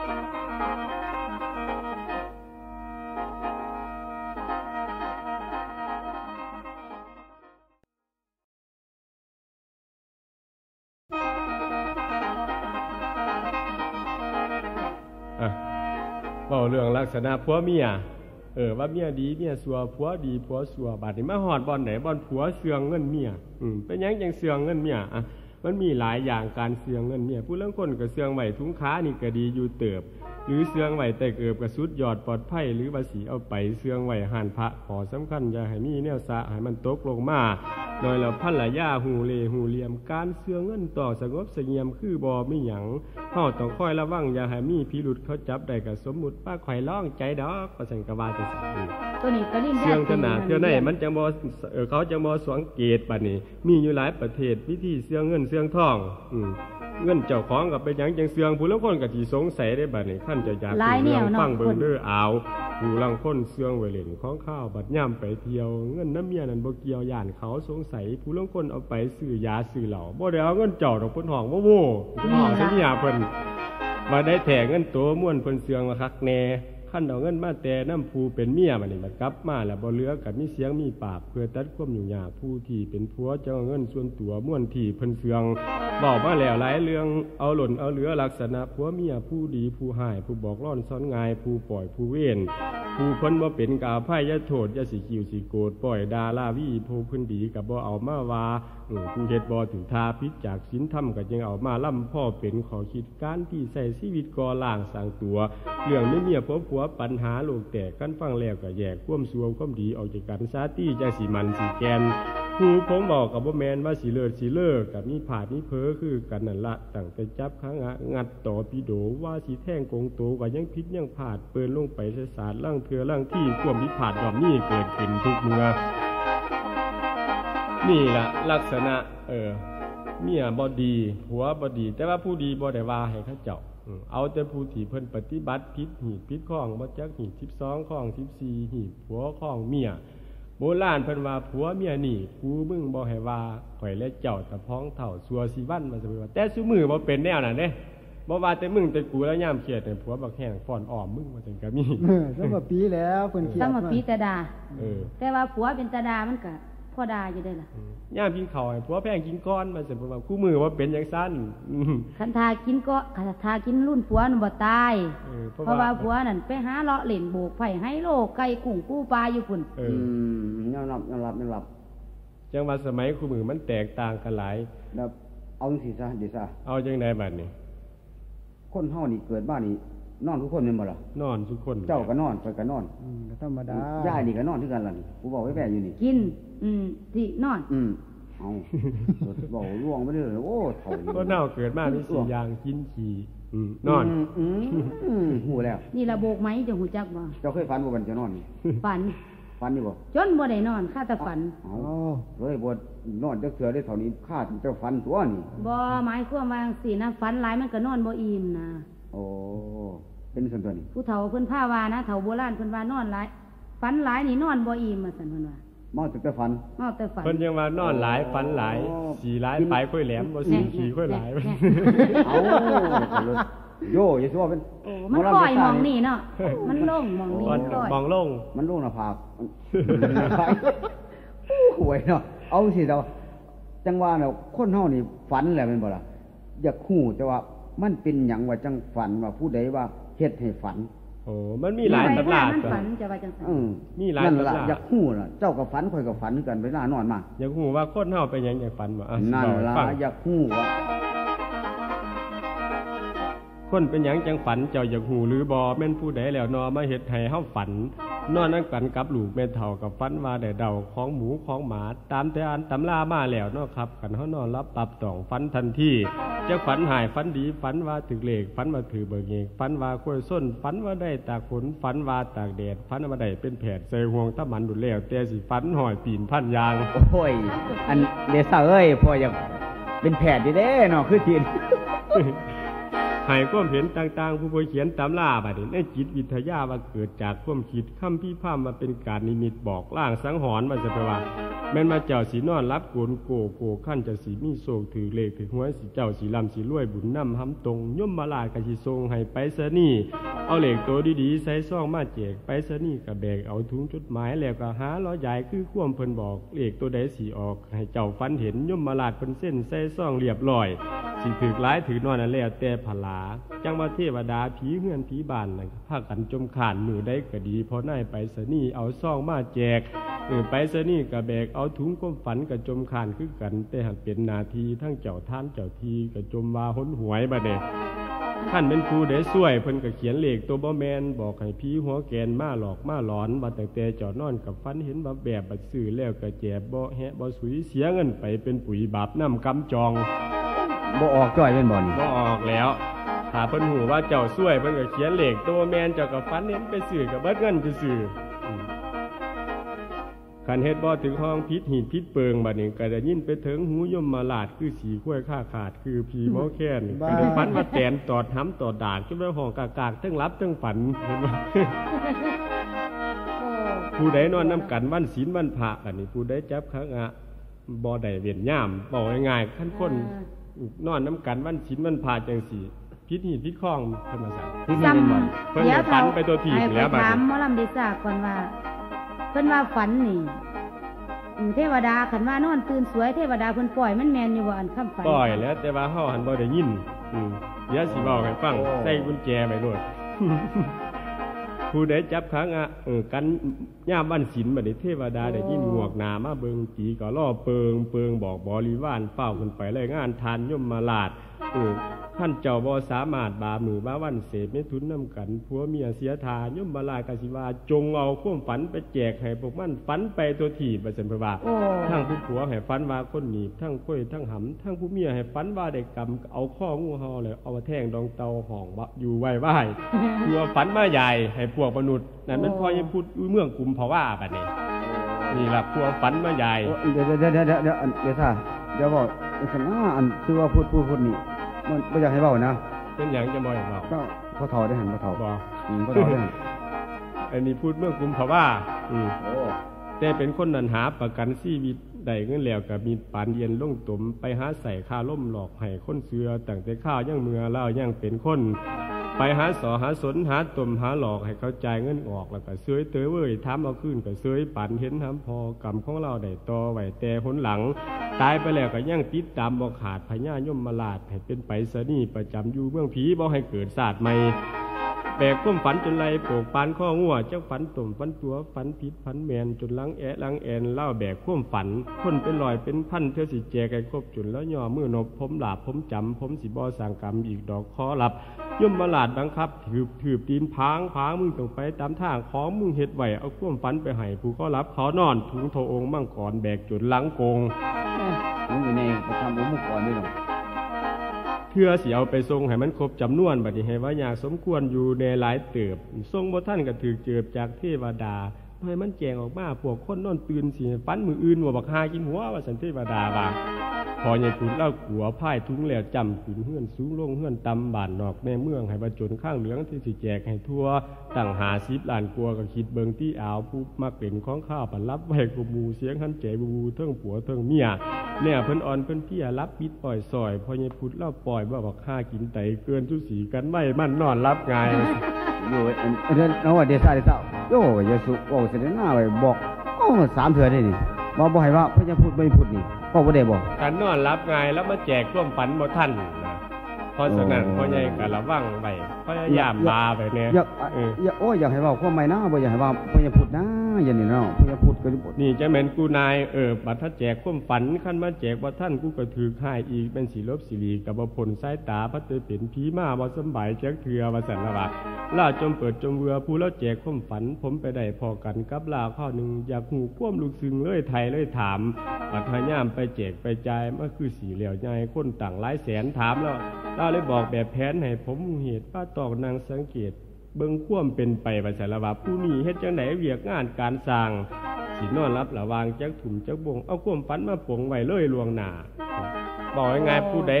เว้าเรื่องลักษณะผัวเมียว่าเมียดีเมียซัวผัวดีผัวซัวบัดนี้มาฮอดบ่อนไหนบ่อนผัวเสื่องเงินเมียเป็นหยังจังเสื่องเงินเมียมันมีหลายอย่างการเสื่องเงินเมียผู้ลางคนก็เสื่องไว้ถุงขานี่ก็ดีอยู่เติบหรือเสื่องไว้แต่เกิบก็สุดยอดปลอดภัยหรือว่าสิเอาไปเสื่องไว้หันพระขอสำคัญอย่าให้มีแนวสะให้มันตกลงมาโดยแล้วภรรยาหูเหล่หูเหลี่ยมการเสื่องเงินต่อสงบเสงี่ยมคือบ่มีหยังเฮาต้องคอยระวังอย่าให้มีพิรุธเขาจับได้ก็สมมุติป้าข่อยร้องใจดอกว่าซั่นก็ว่าจังซี่ตัวนี้ก็ลิ้นเสื่องขนาดเท่าไหนมันจังบ่เขาจังบ่สังเกตบัดนี้มีอยู่หลายประเทศวิธีเสื่องเงินเสื่องทองเงินเจ้าของก็เป็นหยังจังเสื่องผู้ลางคนก็สิสงสัยได้บัดนี้คั่นจะอยากฟังเบิ่งเด้อเอาผู้ลางคนเสื่องไว้เล่นของข้าวบัดย่ํไปเที่ยวเงินน้ำเมียนั่นบ่เกี่ยวย่านเขาสงสัยผู้ลางคนเอาไปซื้อยาซื้อเหล้าบ่ได้เอาเงินเจ้าดอกเพิ่นห้องโว้เพิ่นห้องสิเมียเพิ่นว่าได้แท้เงินตัวม่วนเพิ่นเสื่องว่าคักแน่คันเอาเงินมาแต่น้ำผู้เป็นเมียบัดนี้มันกลับมาแล้วบ่เหลือก็มีเสียงมีปากเพื่อตัดความยุ่งยากผู้ที่เป็นผัวจะเอาเงินส่วนตัวม่วนที่เพิ่นเสื่องบอกมาแล้วหลายเรื่องเอาหล่นเอาเหลือลักษณะผัวเมียผู้ดีผู้ให้ผู้บอกร้อนซ้อนง่ายผู้ปล่อยผู้เว้นผู้เพิ่นบ่เป็นก็อภัยอย่าโทษอย่าสิคิวสิโกรธปล่อยด่าลาวีผู้เพิ่นดีก็บ่เอามาว่าผู้เฮ็ดบ่ถึงทาผิดจากศีลธรรมก็ยังเอามาล่ำพ่อเป็นขอคิดการที่ใช้ชีวิตก่อล่างสร้างตัวเรื่องไม่เมียผัวปัญหาโลกแตกกันฟังแล้วก็แยกความชั่วความดีออกจากกันซาตี้จังสิมันสิแกนผู้ผมบอกกับบ่แม่นว่าสิเลิศสิเลิกก็มีผาดมีเพ้อคือกันนั่นละตั้งแต่จับข้างงัดต่อปิโดว่าสิแท่งกงโตก็ยังผิดยังผาดเปิ้นลงไปศาสตร์ล่างเทือล่างที่ความพิพาทย่อมมีเกิดขึ้นทุกเมื่อนี่ล่ะลักษณะเมียบ่ดีผัวบ่ดีแต่ว่าผู้ดีบ่ได้ว่าให้เขาเจ้าเอาแต่ผู้ที่เพิ่นปฏิบัติผิดหีบผิดข้องบ่จักหีบ12ข้อง14หีบผัวข้องเมียโบราณเพิ่นว่าผัวเมียนี่กูมึงบ่ให้ว่าข่อยและเจ้าตะพ้องเฒ่าสัวสิวันว่าซั่นว่าแต่ซุมื้อบ่เป็นแนวนั้นเด้บ่ว่าแต่มึงแต่กูแล้วยามเครียดเนี่ยผัวบักแห้งฟ้อนอ้อมมึงว่าซั่นก็มีสมปีแล้วเพิ่นเครียดสมปีตะดาแต่ว่าผัวเป็นตะดามันก็พ่อดาอยู่ได้ล่ะย่ามกินข้าวให้ผัวแพงกินก้อนมาซั่นเพิ่นว่าคู่มือว่าเป็นจังซั่นคันทากินก็ทากินรุ่นผัวนั่นบ่ตายเพราะว่าผัวนั่นไปหาเลาะเล่นโบกไผให้โลกไก่กุ้งปูปลาอยู่พุ่นยอมรับจังว่าสมัยคู่มือมันแตกต่างกันหลายแล้วเอาจังซี่ซะดิซะเอาจังได๋บัดนี้คนเฮานี่เกิดมานี่นอนทุกคนแม่นบ่ล่ะนอนทุกคนเจ้าก็นอนข่อยก็นอนก็ธรรมดาย่านี่ก็นอนคือกันล่ะนี่กูบอกไว้แว่อยู่นี่กินที่นอนเอาบอกล่วงไปเด้อโอ้เฒ่านี่ก็เน่าเกิดมามี4อย่างกินขี้นอนฮู้แล้วนี่ระโบกไหมจะฮู้จักบ่เจ้าเคยฝันบ่วันจะนอนฝันนี่บ่จนบ่ได้นอนข้าแต่ฝันเฮ้ยบ่นอนจักเทื่อได้เท่านี้ข้าเจ้าฝันตัวนี่บ่หมายความว่าจังซี่นะฝันหลายมันก็นอนบ่อิ่มนะโอ้เป็นซั่นตัวนี้ผู้เฒ่าเพิ่นพาว่านะเฒ่าโบราณเพิ่นว่านอนหลายฝันหลายนี่นอนบ่อิ่มว่าซั่นเพิ่นว่าเมาแต่ฝันเพิ่นยังว่านอนหลายฝันหลายสีหลายปลายค่อยแหลมบ่สีขี้ค่อยหลายเอาโยอย่าสิว่าเป็นมันค่อยมองนี่เนาะมันลงมองนี่มองลงมันลงหน้าผากหวยเนาะเอาสิเจ้าจังว่าเนาะคนเฮานี่ฝันแหละแม่นบ่ล่ะอยากฮู้แต่ว่ามันเป็นหยังว่าจังฝันว่าผู้ใดว่าเฮ็ดให้ฝันโอ้มันมีหลายตำรามันฝันจะว่าจังซั่นมีหลายตำราอยากฮู้ล่ะเจ้าก็ฝันข่อยก็ฝันกันเวลานอนมาอยากฮู้ว่าคนเฮาเป็นหยังอยากฝันบ่นั่นล่ะอยากฮู้ว่าคนเป็นหยังจังฝันเจ้าอยากฮู้หรือบ่แม่นผู้ใดแล้วนอมาเฮ็ดให้เฮาฝันนอนนั่งกันกับลูกแม่เฒ่ากับฝันว่าได้เดาของหมูของหมาตามแต่อ่านตำรามาแล้วเนาะครับคันเฮานอนรับปรับต้องฝันทันทีจะฝันหายฝันดีฝันว่าถึกเลขฝันว่าถือเบิกเองฝันว่าคุ้ยส้นฝันว่าได้ตากฝนฝันว่าตากแดดฝันว่าได้เป็นแผดใส่ห่วงตะมันดุแล้วแต่สิฝันหอยปีนพันยางโอ้ยอันเดซ่าเอ้ยพออยากเป็นแผดเด้เนาะคือทีนให้ความเห็นต่างๆผู้เขียนตำราบัดนี้ในจิตวิทยาว่าเกิดจากความคิดคำพิพากษามาเป็นการนิมิตบอกล่างสังหรณ์ว่าจะไปว่าแม่นมาเจ้าสีนอนรับโกนโกขั้นจะสีมีโศกถือเลขถือหวยสีเจ้าสีลำสีรวยบุญน้ำหำตรงย่อมมาลาดกะสิทรงให้ไปซะนี่เอาเลขตัวดีๆใส่ซองมาแจกไปซะนี่กะแบกเอาถุงจดหมายแล้วก็หาล้อใหญ่คือความเพิ่นบอกเลขตัวใดสีออกให้เจ้าฟันเห็นย่อมมาลาดเพิ่นเส้นใส่ซองเรียบร้อยสิถือหลายถือนอนนั่นแล้วแต่ผลาจังว่าเทวดาผีเฮือนผีบ้านนั่นพากันจมข่านมือได้ก็ดีพอนายไปซะนี่เอาซองมาแจกไปซะนี่กะแบกเอาถุงความฝันกะจมข่านคือกันแต่หักเป็นนาทีทั้งเจ้าท่านเจ้าทีกะจมว่าหนหวยบัดนี้ท่านเป็นผู้ได้ช่วยเพิ่นก็เขียนเลขตัวบ่แม่นบอกให้ผีหัวแกนมาหลอกมาหลอนว่าตั้งแต่เจ้านอนกับฝันเห็นแบบบัดซื้อแล้วก็แจบบ่แฮะบ่สุยเสียเงินไปเป็นปุ๋ยบาปน้ำกำจองบ่ออกจ้อยเป็นบ่นี่บ่ออกแล้วถ้าเพิ่นหูว่าเจ้าช่วยเพิ่นก็เขียนเลขตัวแม่นเจ้าก็ฝันเห็นไปซื้อก็เบิดเงินซื่อคันเฮ็ดบ่ถึงห้องพิษหีดพิษเปิงบัดนี้ก็ได้ยินไปถึงหูยมมาลาดคือสีข้วยค่าขาดคือผีหมอแค้นก็ได้ฝันว่าแตนตอดห้ำตอดดากจนว่าห้องกากๆทั้งรับทั้งฝันเห็นบ่ผู้ใดนอนนำกันวันศีลวันพระอันนี้ผู้ใดจับขังบ่ได้เวียนย่ามบอกง่ายๆคันคนนอนนำกันวันศีลวันพระจังซี่พิษหีดพิษคล้องเพิ่นว่าซั่นที่นี่เป็นบ่เพิ่นฝันไปตัวที่แล้วบัดนี้ถามหมอลำได้ทราบก่อนว่าเพิ่นว่าฝันนี่เทวดาขันว่านอนตื่นสวยเทวดาเพิ่นปล่อยมันแม่นอยู่ว่าอันคำฝันปล่อยแล้วแต่ว่าเฮาหันบ่ได้ยินเดี๋ยวสิเว้าให้ฟังใส่กุญแจไว้โลดผู้ใดจับขังกันยามวันศีลบัดนี้เทวดาได้ยินงวกหน้ามาเบิ่งจีก็ล้อเปิงบอกบริวารเฝ้าขึ้นไปรายงานทานยมมาลาดท่านเจ้าบ่สามารถบามือบ้าวันเสพเมถุนนำกันผัวเมียเสียทานยมมาลาดกสิว่าจงเอาความฝันไปแจกให้พวกมันฝันไปตัวถีบว่าซั่นเพิ่นว่าทั้งผู้ผัวให้ฝันว่าคนหนีบทั้งค่อยทั้งหำทั้งผู้เมียให้ฝันว่าได้กำเอาข้องูเห่าแล้วเอามาแทงดองเตาห้องว่าอยู่ไว้ตัวฝันมาใหญ่ให้พวกมนุษย์นั่นมันพอยังพูดเมืองกุมภาวะบัดนี้นี่ล่ะพวกฝันมาใหญ่เดี๋ยวท่าเดี๋ยวบอกสนะอันคือว่าพูดนี่มันไม่อยากให้เบานะเป็นอย่างจะบ่อยบอกก็พอถอได้หันพอถอบอกพอถอได้หันอันนี้พูดเมื่อกุมภาวะแต่เป็นคนนันหาประกันชีวิตได้เงินแล้วกับมีปานเย็นลงตุ่มไปหาใส่ค่าล่มหลอกให้คนเสือตั้งแต่ข้าวย่างเมือเล่าย่างเป็นคนไปหาสอหาสนหาตุ่มหาหลอกให้เขาจ่ายเงินออกแล้วก็เสื้อเต๋อเว้ยทำเอาขึ้นก็เสื้อปั่นเห็นทำพอกรรมของเราได้ต่อไว้แต่หนหลังตายไปแล้วก็ย่างติดตามบ่ขาดพญายมมาลาดให้เป็นไปซะนี่ประจำอยู่เมืองผีบ่ให้เกิดศาสตร์ใหม่แบกก้มฝันจนไรโปกปานข้องัวเจ้าฝันตุ่มฝันตัวฝันผิดฝันแมนจนลังแอนเล่าแบกก้มฝันคนเป็นลอยเป็นพันเท่าสิแจกไก่ครบจุนแล้วย่อมือนบผมหลาบผมจำผมสิบ่สางกรรมอีกดอกคอหลับย่อมมาลาดบังคับถืบตีนพางมึงต้องไปตามทางของมึงเฮ็ดไหวเอาก้มฝันไปให้ผู้ก็รับเขานอนถุงโถองมั่งก่อนแบกจุนลังโกงมึงอยู่ในประทำองค์มุกก่อนด้วยหรอเพื่อสิเอาไปทรงให้มันครบจำนวนบัดนี้ให้ว่าอยากสมควรอยู่ในหลายเติบทรงบ่ท่านก็ถือเจิบจากเทวดาให้มันแจงออกมาพวกคนนอนตื่นสิฝันมืออื่นว่าบักหากินหัวว่าสันเทวดาว่าพอใหญ่ขุนเล่าขัวพ่ายทุ้งแล้วจำขุนเฮือนสูงลงเฮือนตำบานนอกในเมืองให้บรรจนข้างเหลืองที่สิแจกให้ทั่วตั้ง50 ล้านกลัวก็คิดเบิงที่อ่าวผู้มาเป็นของข้าวปันรับไว้กูมูเสียงหันใจบูเทิงผัวเทิงเมียเนี่ยเพิ่นอ่อนเพิ่นเพียรับปิดปล่อยซอยพอใหญ่ขุนเล่าปล่อยว่าบักหากินไตเกินทุสีกันไว้มันนอนรับง่ายอยู่เอาว่าเดซ่าโย่ยสุโอ้เสด็จหน้าไปบอก3 เทื่อได้นี่บ่ให้ว่าเพิ่นจะพูดไม่พูดนี่ก็บ่ได้บอกการนอนรับง่ายแล้วมาแจกร่วมฝันบ่ทันนะเพราะฉะนั้นพ่อใหญ่ก็ระวังไว้พยายามลาไปเนี่ยอยากให้เว้าความหมายนะบ่อยากให้ว่าเพิ่นจะพูดนะอย่างนี้เนาะเพิ่นจะพูดก็นี่จะแม่นกูนายบัดถ้าแจกความฝันคันมาแจกบ่ทันกูก็ถูกให้อีกเป็นสิลบสิรีก็บ่พ้นสายตาพระเตเป็นผีมาบ่สำบายจักเทื่อว่าซั่นล่ะว่าล่าจมเปิดจมเรือผู้แล้วแจกความฝันผมไปได้พอกันกับลาข้อนึงอยากฮู้ความลึกซึ้งเลยไทยเลยถามบัดพยายามไปแจกไปจ่ายมันคือสิเหลียวใหญ่คนต่างหลายแสนถามแล้วเลยบอกแบบแผนให้ผมเหตุว่าตอกนางสังเกตเบิ่งความเป็นไปว่าซั่นล่ะว่าผู้นี้เฮ็ดจังได๋เวียกงานการสร้างสินอนรับระวางจักถุ่มจักบงเอาความฝันมาปงไว้เลยล่วงหน้าบอกง่ายๆผู้ใดค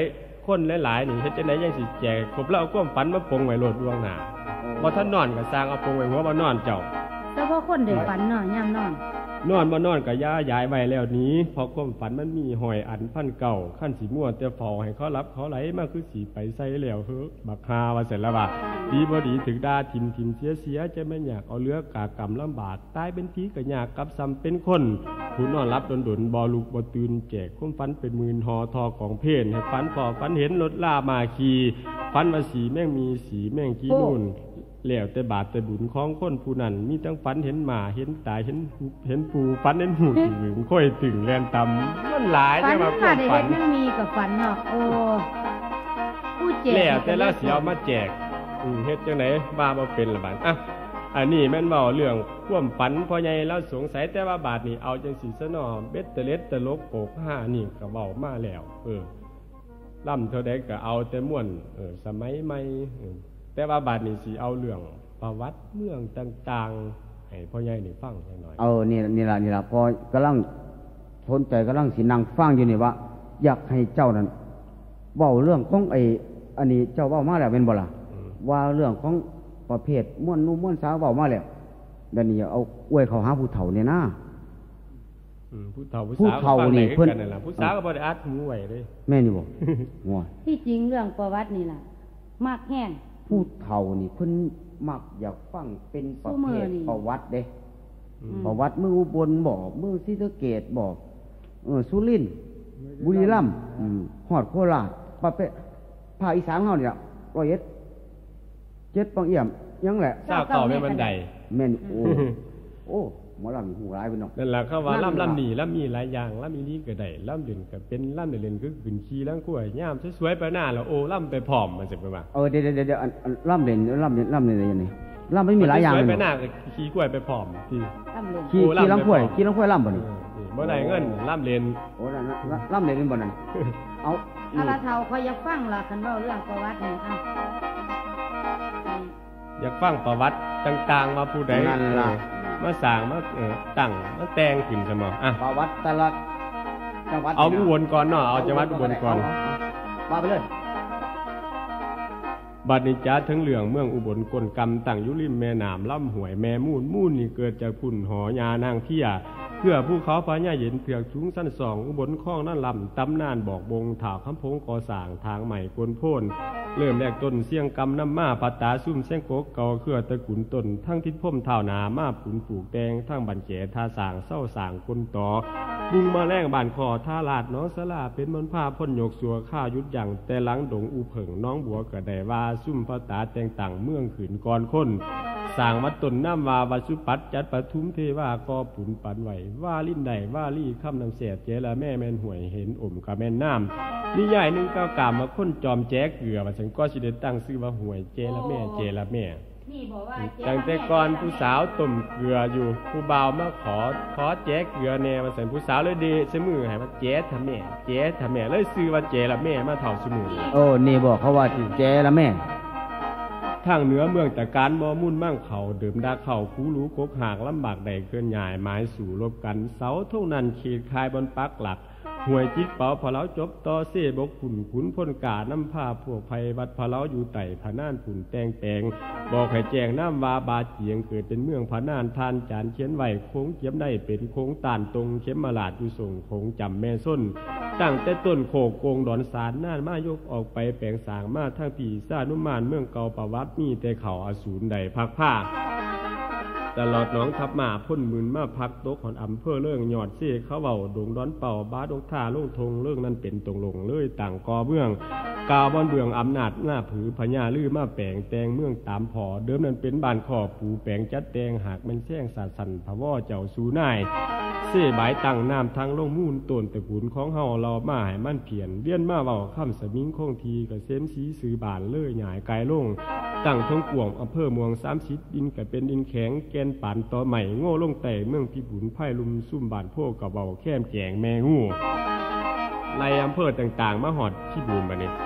คนหลายๆนี่เฮ็ดจังได๋ยังสิแจกครบแล้วเอาความฝันมาปงไว้โลดล่วงหน้าบ่ทันนอนก็สร้างเอาปงไว้หัวบ่นอนเจ้าแต่พอคนได้ฝันเนาะยามนอนบ่นอนก็ย้ายไว้แล้วนี้เพราะความฝันมันมีหอยอันพันเก่าคั่นสิมั่วแต่เฝ้าให้เขารับเขาไหลมาคือสิไปใส่แล้วเฮ้อบักฮาว่าเสร็จแล้วว่าดีบ่ดีถึงด่าทิ่มเสียจะไม่อยากเอาเลือกกากรรมลำบากตายเป็นผีก็ยากกับซ้ำเป็นคนผู้นอนรับดนบ่ลุกบ่ตื่นแจกความฝันเป็นหมื่นหอทอของเพลให้ฝันพอฝันเห็นรถลามาขี่ฝันว่าสีแม่งมีสีแม่งกี่นู่นแล้วแต่บาปแต่บุญของคนผู้นั้นมีทั้งฝันเห็นหมาเห็นตายเห็นปูฝันเห็นหูถึงค่อยถึงแลนตำมันหลายจังว่าฝันมันมีกับฝันเนาะโอ้ผู้แจกแล้วแต่ละสิเอามาแจกเฮ็ดจังได๋ว่าบ่เป็นละบาดอ่ะอันนี้แม่นเว้าเรื่องความฝันพ่อใหญ่แล้วสงสัยแต่ว่าบาดนี้เอาจังสิซะเนาะเบ็ดตะเล็ดตะลกโปก5นี่ก็เว้ามาแล้วล่ำเท่าใดก็เอาแต่ม่วนสมัยใหม่แต่ว่าบาดนี้สิเอาเรื่องประวัติเมืองต่างๆให้พ่อใหญ่นี่ฟังจังหน่อยนี่ล่ะพอกำลังสนใจกำลังสินั่งฟังอยู่นี่ว่าอยากให้เจ้านั้นเว้าเรื่องของอันนี้เจ้าเว้ามาแล้วเป็นบ่ล่ะว่าเรื่องของประเภทม่วนนุ่มม่วนสาวเว้ามาแล้วเดี๋ยวนี้เอาอวยเขาหาผู้เฒ่าเนี่ยนะผู้เฒ่านี่เพิ่นผู้สาวก็บ่ได้อัดหูไว้เด้แม่นี่บ่งัวที่จริงเรื่องประวัตินี่ล่ะมากแห้งผู้เฒ่านี่เพิ่นมักอยากฟังเป็นประเภทประวัติเด้ประวัติเมืองอุบลบ่เมืองศรีสะเกษบ่สุรินทร์บุรีรัมย์ฮอดโคราชประเภทภาคอีสานเฮานี่ล่ะร้อยเอ็ดเจ็ดปังเอี่ยมยังแหละซาวเก่าแม่บันไดแม่นโอ้หมอลำหูหลายเพิ่นเนาะนั่นล่ะเขาว่าลำนี่ลำมีหลายอย่างลำอีนี้ก็ได้ลำเด่นก็เป็นลำเด่นคือขึ้นขี่ลังกล้วยยามสวยๆไปหน้าแล้วโอ้ลำไปพร้อมมันสิเป็นว่าเดี๋ยวลำเด่นยังไงลำไม่มีหลายอย่างเลยไปหน้าก็ขี่กล้วยไปพร้อมที่ขี่ลังกล้วยลำบ่นี่บ่ได้เงินลำเด่นโอ้ลำเด่นเป็นบ่นั่นเอาถ้าละเฒ่าเขาอยากฟังล่ะคันเว้าเรื่องประวัตินี่อยากฟังประวัติต่างๆมาผู้ใดนั่นล่ะมาสร้างมาตั้งมาแต่งขึ้นซะบ่ประวัติแต่ละจังหวัดเอาอุบลก่อนเนาะเอาจังหวัดอุบลก่อนว่าไปเลยบัดนี้จ้าทั้งเรื่องเมืองอุบลกลกรรมตั้งอยู่ริมแม่น้ำลำห้วยแม่มูลนี่เกิดจากพุ่นหอยานางเพียเพื่อภูเขาพญาเย็นเถือกสูงสั้น2อุบลคลองนั่นลำตำนานบอกบงถ่าคำพงก่อสร้างทางใหม่กวนโพนเริ่มแรกต้นเสียงกำน้ำมาปัตตาซุ่มเสียงโกกเก่าเครือตะกุนต้นทั้งทิศพ่มเท่านามาปุ่นปลูกแดงทั้งบันแก่ทาสางเศร้าสางกลต่อบุงมาแรงบานคอท่าลาดน้องสลาเป็นมันผ้าพ่นโยกสัวข้ายุดอย่างแต่หลังดงอูเผิงน้องบัวกระไดว่าซุ่มปัตตาแต่งต่างเมืองขืนก่อนคนสร้างวัดต้นน้ำวาวัสุปัตจัดปทุมเทวากอปุ่นปันไหวว่าลิ้นใดว่าลี่ข้ามน้ำเสียเจละแม่แม่นห่วยเห็นอมกับแม่นน้ำนิยายนึงก้าวกามมาค้นจอมแจ๊กเกลือมาฉันก็สิเดตั้งซื้อว่าห่วยเจละแม่ตั้งแต่ก่อนผู้สาวต้มเกลืออยู่ผู้บ่าวมาขอแจ๊กเกลือแน่มาฉันผู้สาวเลยดีเสมือให้มาแจ๊ทำแม่เลยซื้อว่าเจละแม่มาเท่าสมุนนี่บอกเขาว่าเจละแม่ทางเหนือเมืองแต่การบ่มุ่นมั่งเขาเดิมดาเข่าคูรู้กกหากลำบากใดเกินใหญ่หมายสู่รบกันเสาเท่านั้นขีดคายบนปักหลักห่วยจิตเป่าพะเล้าจบต่อเซ่บกขุนพ้นกาน้ำผ้าพวกภัยวัดพะเล้าอยู่ไต่ผาน่านผุ่นแตงบอกให้แจงน้ำวาบาเจียงเกิดเป็นเมืองผาน่านทานจานเขียนไหวโค้งเจียมได้เป็นโค้งตานตรงเข็มมาลาดอยู่ส่งโค้งจำแม่ส้นตั้งแต่ต้นโขกโกงดอนสารน่านมายกออกไปแปลงสางมาทั้งปีซ่านุมานเมืองเก่าประวัติมีแต่เขาอสูรใดพักผ้าตลอดน้องทับมาพ่นมืนมาพักโต๊ะของอำเภอเรื่องหยอดเซ่เขาเบาดงร้อนเป่าบ้าดงท่าลงทงเรื่องนั้นเป็นตรงลงเลยต่างกอเบื้องกาวบอนเบื้องอำนาจหน้าผือพญาลือมาแปลงแตงเมืองตามพอเดิมนั้นเป็นบ้านขอบปูแปลงจัดแตงหากมันแช่งสาสันพะว่อเจ้าสูนายเซ่บายตั้งน้ำทางลงมูลต้นตะกุนของเฮาเรามาให้มันเพียนเลี้ยนมาเบาข้ามสมิงคงทีกับเซมสีซื้อบานเลยหยายไกลลงตั้งทงกวงอำเภอเมือง30ดินกับเป็นดินแข็งแกนป่านต่อใหม่โง่ลงแต่เมืองพิบูลไผ่ลุมซุ่มบานโพกกับเบาแค้มแจงแมงูในอำเภอต่างๆมาหอดพิบูลมาเนี่ย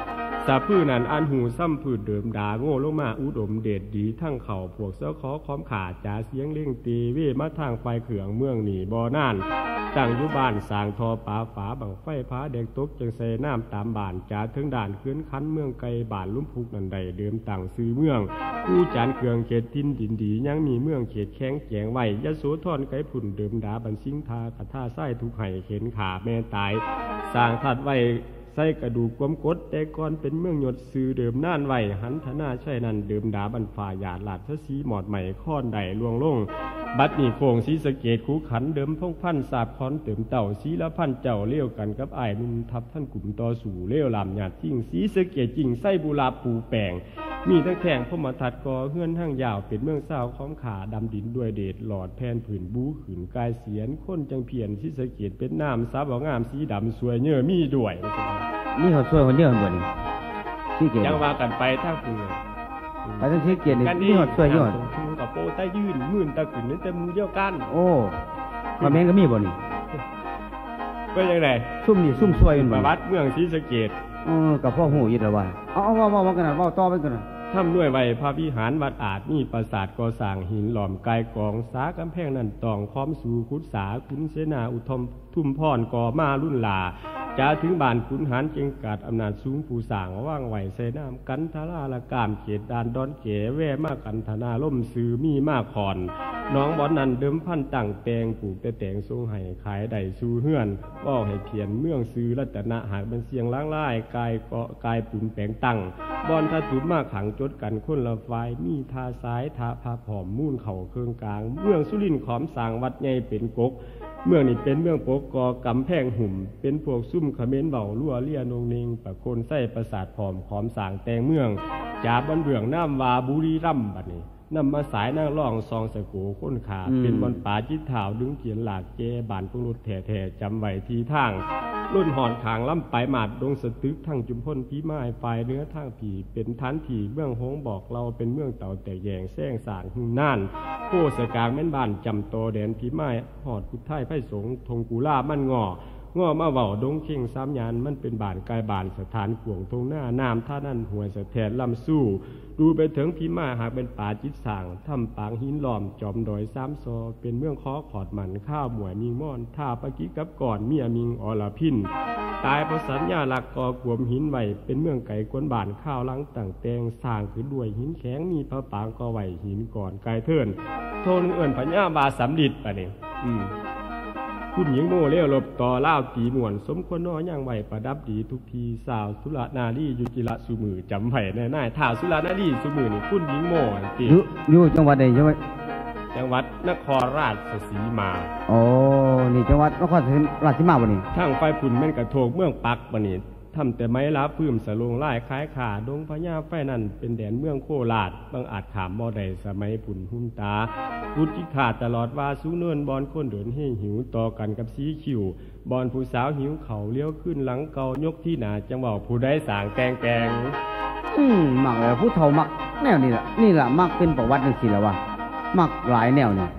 สาพื้นนั้นอันหูซ้ำผืดเดิมดาโง่ลงมาอุดมเดชดีทั้งเข่าพวกเสื้อคอคอมขาจ่าเสียงเล่งตีเว่มาทางไฟเขืองเมืองหนีบ่อน่านตั้งยุบ้านสางทอป่าฝาบังไฟฟ้าแดงตกจังเซน้ำตามบ้านจ่าถึงด่านขึ้นคันเมืองไกลบ้านลุ่มพุกนันใดเดิมต่างซื้อเมืองกู้จานเคืองเขตทินดินดียังมีเมืองเขตแข้งแจงไหวยโสธรไกผุ่นเดิมดาบันซิงทากระท่าไส้ทุกไห่เข็นขาแม่ตายสร้างถัดไว้ใส่กระดูกความกดแต่ก่อนเป็นเมืองหยดซื้อเดิมน่านไว้หันธนาใช่นั่นเดิมดาบันฝ่าหยาดหลาดสีหมอดใหม่ค้อนใดลวงลงบัดนี้โคงสีสะเกตคูขันเดิมพงพันสาบคอนเติมเต่าสีละพันเจ้าเลี้ยวกันกับไอ้นุ่มทับท่านกลุ่มต่อสู่เลี้ยวลำหยาดทิ้งสีสะเกตจริงไส้บุราปูแปงมีทั้งแข่งพมาทัดกอเฮือนทั้งยาวเป็นเมืองเศร้าของขาดำดินด้วยเดชหลอดแผ่นผืนบูขืนกายเสียนค้นจังเพียนสีสะเกตเป็นน้ำซับเอางามสีดำสวยเนื้อมีด้วยนี่เขาช่วยคนเดียวกันบ่นี่ที่เกียรติยังว่ากันไปทางปืนไปทั้งที่เกียรตินี่เขาช่วยยอดกับโปใต้ยื่นมื่นตะกึ่นนี่แต่มือเดียวกันโอ้คอมเมนต์ก็มีบ่นี่ก็ยังไงซุ่มนี่ซุ่มช่วยประวัติเมืองศรีสะเกษกับพ่อหูอยู่แล้วว่าเอาว่ากันนะว่าต่อไปกันนะทำด้วยไว้พระวิหารวัดอาจมีปราสาทก่อสร้างหินหลอมกายกองสากำแพงนั่นตองพร้อมสู่ขุดสาขุนเสนาอุทมทุ่มพรก่อมารุ่นลาจะถึงบ้านขุนหารเก่งกาจอำนาจสูงผู้สร้างว่างไหวใส่น้ำกันทาราละกามเขตดานดอนเก๋แว่มากกันธนาล่มซื้อมีมากขอนน้องบอนนั้นเดิมพันตั้งแตงปลูกแต่แตงทรงไห้ขายได้สู่เฮือนก็ให้เพียนเมืองซื้อรัตนะหากเป็นเสียงล้างไล่กายเกาะกายปุ่นแปงตั้งบอนถ้าถุนมากขังจดกันคนละฝ่ายมีทาซ้ายทาพาผอมมุ่นเข่าเครื่องกลางเมืองสุรินทร์ขอมสางวัดใหญ่เป็นกกเมืองนี้เป็นเมืองปกกอกำแพงหุ่มเป็นพวกซุ่มเขม้นเบาลั่วเลี่ยนงเนงปะโคนไส้ประสาทผอมขอมสางแตงเมืองจ่าบันเบื้องน้ำวาบุรีรัมย์บัดนี้นำมาสายนั่งล่องซองสกูค้นขาเป็นบอลป่าจิตถาวดึงเขียนหลากเจบานกุลุดแถ่ๆจำไว้ทีทางรุ่นหอนขางล่ำไปหมาดดงสตึกทั้งจุมพ้นพี่ไม้ไฟเนื้อทางผีเป็นฐานผีเมืองหงบอกเราเป็นเมืองเต่าแต่แยงแซงสางหึ่งน่านโคสกางแม่นบ้านจำโตแดนพี่ไม้หอดพุทธไทยไพ่สงทงกุล่ามันงอมาเว้าดงเข่งสามยานมันเป็นบ้านกายบ้านสถานกวงตรงหน้าน้ำท่านั่นห่วยสะแทนลำสู้ดูไปถึงพิมาหากเป็นป่าจิตสั่งทำปางหินหลอมจอมดอยซ้ำซอเป็นเมืองคอขอดมันข้าวหมวยมิงม่อนท่าปะกิกับก่อนเมียมิงอลพินตายเพราะสัญญาหลักกอกวมหินไหวเป็นเมืองไก่กวนบานข้าวลังต่างแตงสร้างขึ้นด้วยหินแข็งมีพระปางก็ไหวหินก่อนไก่เทินโทนเอื่นพญาบาสำลิดปะเนี่ยคุณหญิงโมเลี้ยวลบต่อเล่าตีหมวนสมควรน้อยย่างไหวประดับดีทุกทีสาวสุรนารียุจิระสุมือจำไผ่แน่น่ายท่าสุรนารีสุมือนี่คุณหญิงโมตีอยู่จังหวัดใดจังหวัดนครราชสีมาโอ้นี่จังหวัดนครราชสีมาบ่นี่ทั้งไฟฝุ่นแม่นกระโถกเมืองปักบ่นี่ทำแต่ไม้ลาพื้มสลงไล่คล้ายขาดงพญาไฟนั่นเป็นแดนเมืองโคราชบางอาจขามบ่อใดสมัยปุ่นหุ่นตาพุทธิขาดตลอดว่าสู้เนินบอลคนเดินให้หิวต่อกันกับสีขิวบอลผู้สาวหิวเขาเลี้ยวขึ้นหลังเกายกที่หนาจังหวะผู้ได้สางแกงมักเลยผู้เฒ่ามักแนวนี่แหละมักเป็นประวัติจังซี่แหละว่ามักหลายแนวนี่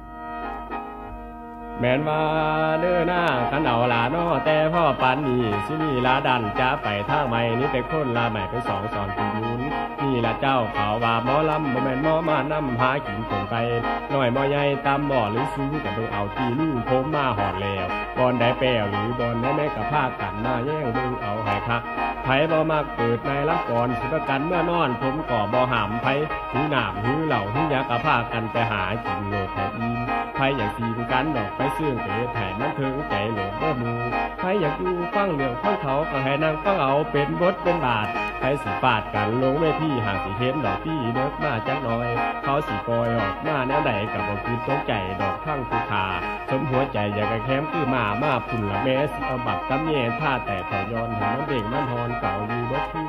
แม่นว่าเด้อหน้าขันเอาลาน้อแต่พ่อปันนี่สิมีลาดันจะไปทางใหม่นี่แต่คนลาใหม่เป็นสองสอนปีนุนนี่ละเจ้าเขาว่าหมอลำบ่แม่นหมอมานำหากินคงไกลหน่อยหมอใหญ่ตามบ่อหรือซื้อกับเบิ่งเอาที่ลู่ผมมาหอดแล้วบอนได้แป้วหรือบอนได้แม่กับผ้ากันมาแย่งเบิ่งเอาให้คักไผบ่มักเกิดในลักก่อนสิประกันเมื่อนอนผมก็บ่หามไผหูหนามหูเหล่าหูยากับผ้ากันไปหากินโลดแต่อีไผอยากซีนกันดอกไปซึ่งเกิดแผ่มันถึงใจหลงบ่มูใครอยากอยู่ฟังเรื่องของเขาก็ให้นั่งฟังเอาเป็นบทเป็นบาทใครสิฟาดกันลงเวทีหากสิเห็นดอกที่เลิกมาจักหน่อยเขาสิปล่อยออกมาแนวใดกับบ่คือตกใจดอกทั้งผู้ขาสมหัวใจอยากกระแคมคือมาพุ่นละแม่สิเอาบักกำแย่ท่าแต่ถอยย้อนให้มันเบ่งมันฮอนเก่าอยู่บ่คือ